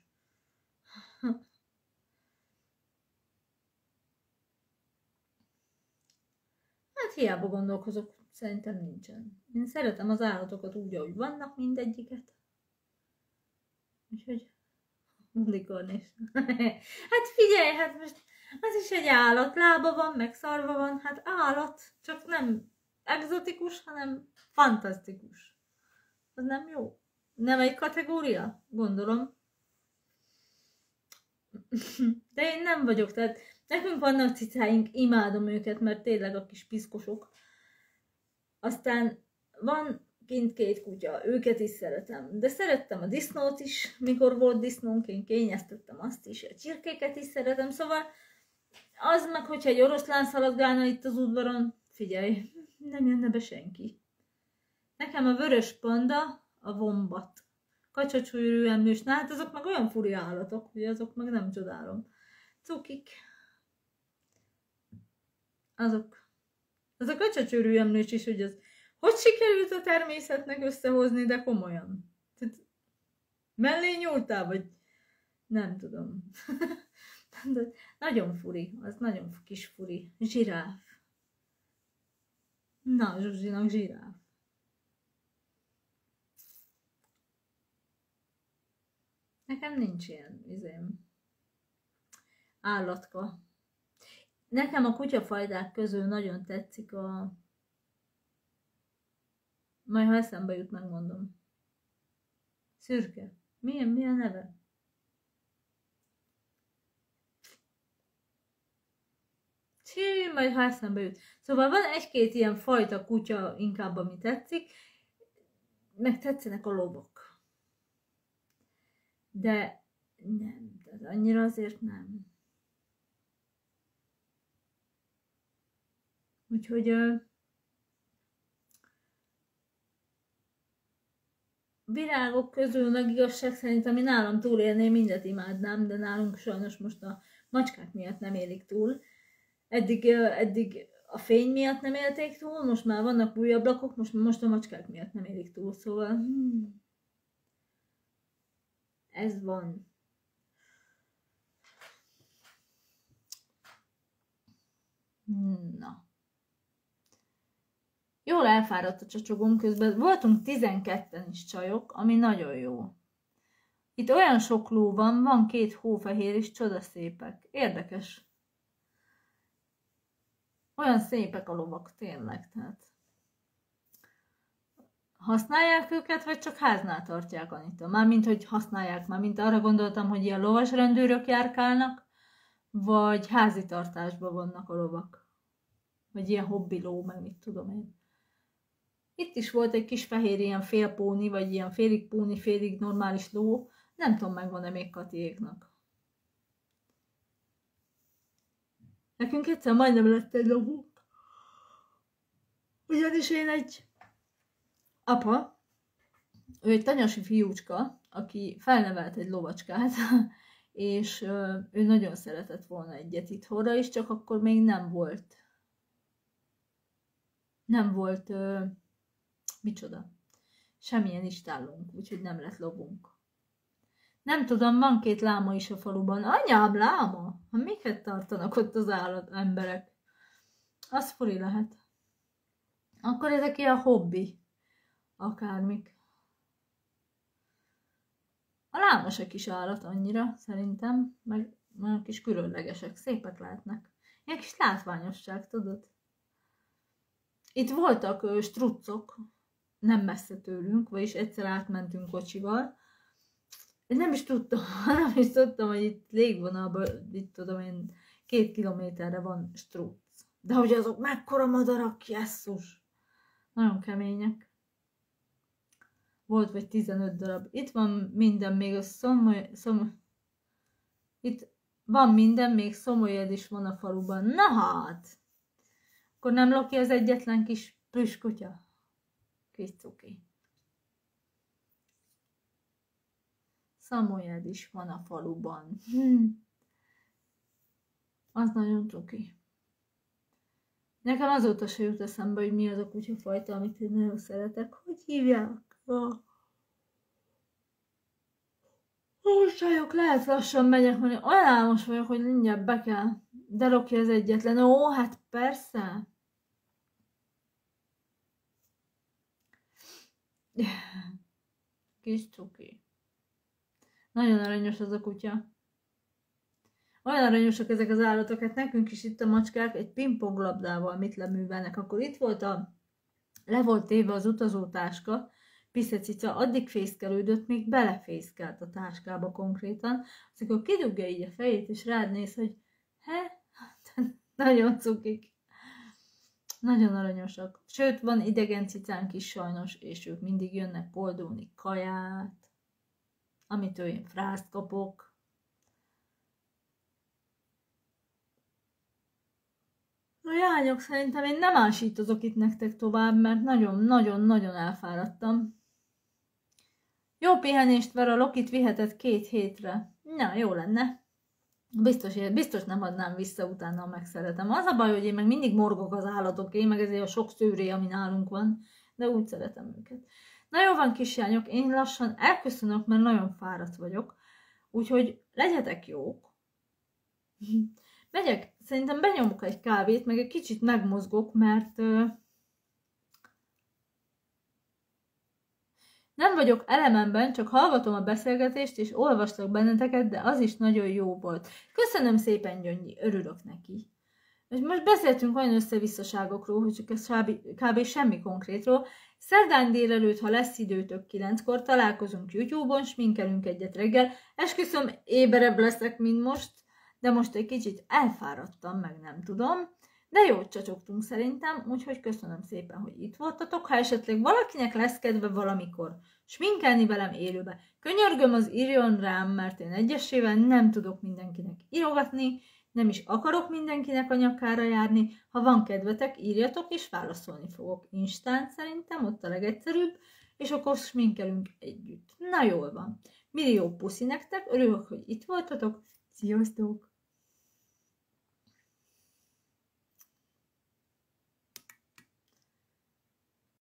Hát hiába gondolkozok, szerintem nincsen. Én szeretem az állatokat úgy, ahogy vannak, mindegyiket. Úgyhogy unikornis. Hát figyelj, hát most az is egy állat, lába van, meg szarva van, hát állat, csak nem egzotikus, hanem fantasztikus. Az nem jó? Nem egy kategória? Gondolom. De én nem vagyok, tehát nekünk vannak cicáink, imádom őket, mert tényleg a kis piszkosok. Aztán van kint két kutya, őket is szeretem. De szerettem a disznót is, mikor volt disznónk, én kényeztettem azt is, a csirkéket is szeretem, szóval az meg, hogyha egy oroszlán szaladgálna itt az udvaron, figyelj, nem jönne be senki. Nekem a vörös panda, a vombat, kacsacsúrű emlős, na hát azok meg olyan furi állatok, hogy azok meg nem csodálom. Cukik. Azok. Az a kacsacsőrű emlős is, hogy az hogy sikerült a természetnek összehozni, de komolyan. Tehát mellé nyúltál, vagy nem tudom. De nagyon furi, az nagyon kis furi. Zsiráf. Na, Zsuzsinak zsiráf. Nekem nincs ilyen izém. Állatka. Nekem a kutyafajták közül nagyon tetszik a... Majd ha eszembe jut, megmondom. Szürke. Milyen, mi a neve? Csí, majd ha eszembe jut. Szóval van egy-két ilyen fajta kutya inkább, ami tetszik. Meg tetszenek a lovak. De nem, de annyira azért nem. Úgyhogy uh, virágok közül meg igazság szerint, ami nálam túlélné, mindet imádnám, de nálunk sajnos most a macskák miatt nem élik túl. Eddig, uh, eddig a fény miatt nem élték túl, most már vannak új ablakok, most, most a macskák miatt nem élik túl, szóval hmm, ez van. Na. Jól elfáradt a csacsogom közben. Voltunk tizenketten is csajok, ami nagyon jó. Itt olyan sok ló van, van két hófehér is, csodaszépek. Érdekes. Olyan szépek a lovak, tényleg. Tehát. Használják őket, vagy csak háznál tartják, Anita? Mármint, hogy használják, mármint arra gondoltam, hogy ilyen lovas rendőrök járkálnak, vagy házi tartásban vannak a lovak. Vagy ilyen hobbi ló, meg mit tudom én. Itt is volt egy kis fehér ilyen félpóni, vagy ilyen félig póni, félig normális ló. Nem tudom, megvan-e még Katiéknak. Nekünk egyszer majdnem lett egy lovunk. Ugyanis én egy apa, ő egy tanyasi fiúcska, aki felnevelt egy lovacskát, és ő nagyon szeretett volna egyet itthonra is, csak akkor még nem volt. Nem volt... Micsoda? Semmilyen istállunk, úgyhogy nem lett lovunk. Nem tudom, van két láma is a faluban. Anyám, láma? Ha miket tartanak ott az állat emberek? Az furi lehet. Akkor ezek ilyen hobbi. Akármik. A Találmas a kis állat annyira, szerintem, meg olyan kis különlegesek, szépek lehetnek. Ilyen kis látványosság, tudod? Itt voltak ö, struccok, nem messze tőlünk, vagyis egyszer átmentünk kocsival. Én nem is tudtam, nem is tudtam, hogy itt légvonalban, itt tudom én, két kilométerre van struc. De hogy azok mekkora madarak, jesszus! Nagyon kemények. Volt vagy tizenöt darab. Itt van minden, még a szomoly... szomoly... Itt van minden, még szomolyed is van a faluban. Na hát! Akkor nem Loki az egyetlen kis plüskutya? Kis cuki. Szomolyed is van a faluban. Hm. Az nagyon cuki. Nekem azóta se jut eszembe, hogy mi az a kutyafajta, amit én nagyon szeretek. Hogy hívják? Ó, csajok, lehet lassan megyek, mert olyan álmos vagyok, hogy mindjárt be kell. De Loki az egyetlen. Ó, hát persze. Kis cuki. Nagyon aranyos az a kutya. Olyan aranyosak ezek az állatok, hát nekünk is itt a macskák egy pingponglabdával mit leművelnek. Akkor itt volt a, le volt téve az utazótáska, Piszecica addig fészkelődött, még belefészkelt a táskába konkrétan, az akkor kidugja így a fejét, és rád néz, hogy he, nagyon cukik. Nagyon aranyosak. Sőt, van idegen cicánk is sajnos, és ők mindig jönnek poldulni kaját, amitől én frászt kapok. A lányok, szerintem én nem ásítozok itt nektek tovább, mert nagyon-nagyon-nagyon elfáradtam. Jó pihenést, Vera, Lokit viheted két hétre. Na, jó lenne. Biztos, biztos nem adnám vissza utána, ha megszeretem. Az a baj, hogy én meg mindig morgok az állatoké, meg ezért a sok szőré, ami nálunk van, de úgy szeretem őket. Na jó van, kislányok, én lassan elköszönök, mert nagyon fáradt vagyok, úgyhogy legyetek jók. Megyek, szerintem benyomok egy kávét, meg egy kicsit megmozgok, mert uh, nem vagyok elememben, csak hallgatom a beszélgetést, és olvaslak benneteket, de az is nagyon jó volt. Köszönöm szépen, Gyöngyi, örülök neki. És most beszéltünk olyan összevisszaságokról, hogy csak ez kb. Semmi konkrétról. Szerdán délelőtt, ha lesz időtök kilenckor, találkozunk YouTube-on, sminkelünk egyet reggel. Esküszöm, éberebb leszek, mint most, de most egy kicsit elfáradtam, meg nem tudom. De jót csacsogtunk szerintem, úgyhogy köszönöm szépen, hogy itt voltatok. Ha esetleg valakinek lesz kedve valamikor sminkelni velem élőbe, könyörgöm, az írjon rám, mert én egyesével nem tudok mindenkinek írogatni, nem is akarok mindenkinek a nyakára járni. Ha van kedvetek, írjatok, és válaszolni fogok. Instán szerintem, ott a legegyszerűbb, és akkor sminkelünk együtt. Na jól van. Millió puszi nektek, örülök, hogy itt voltatok. Sziasztok!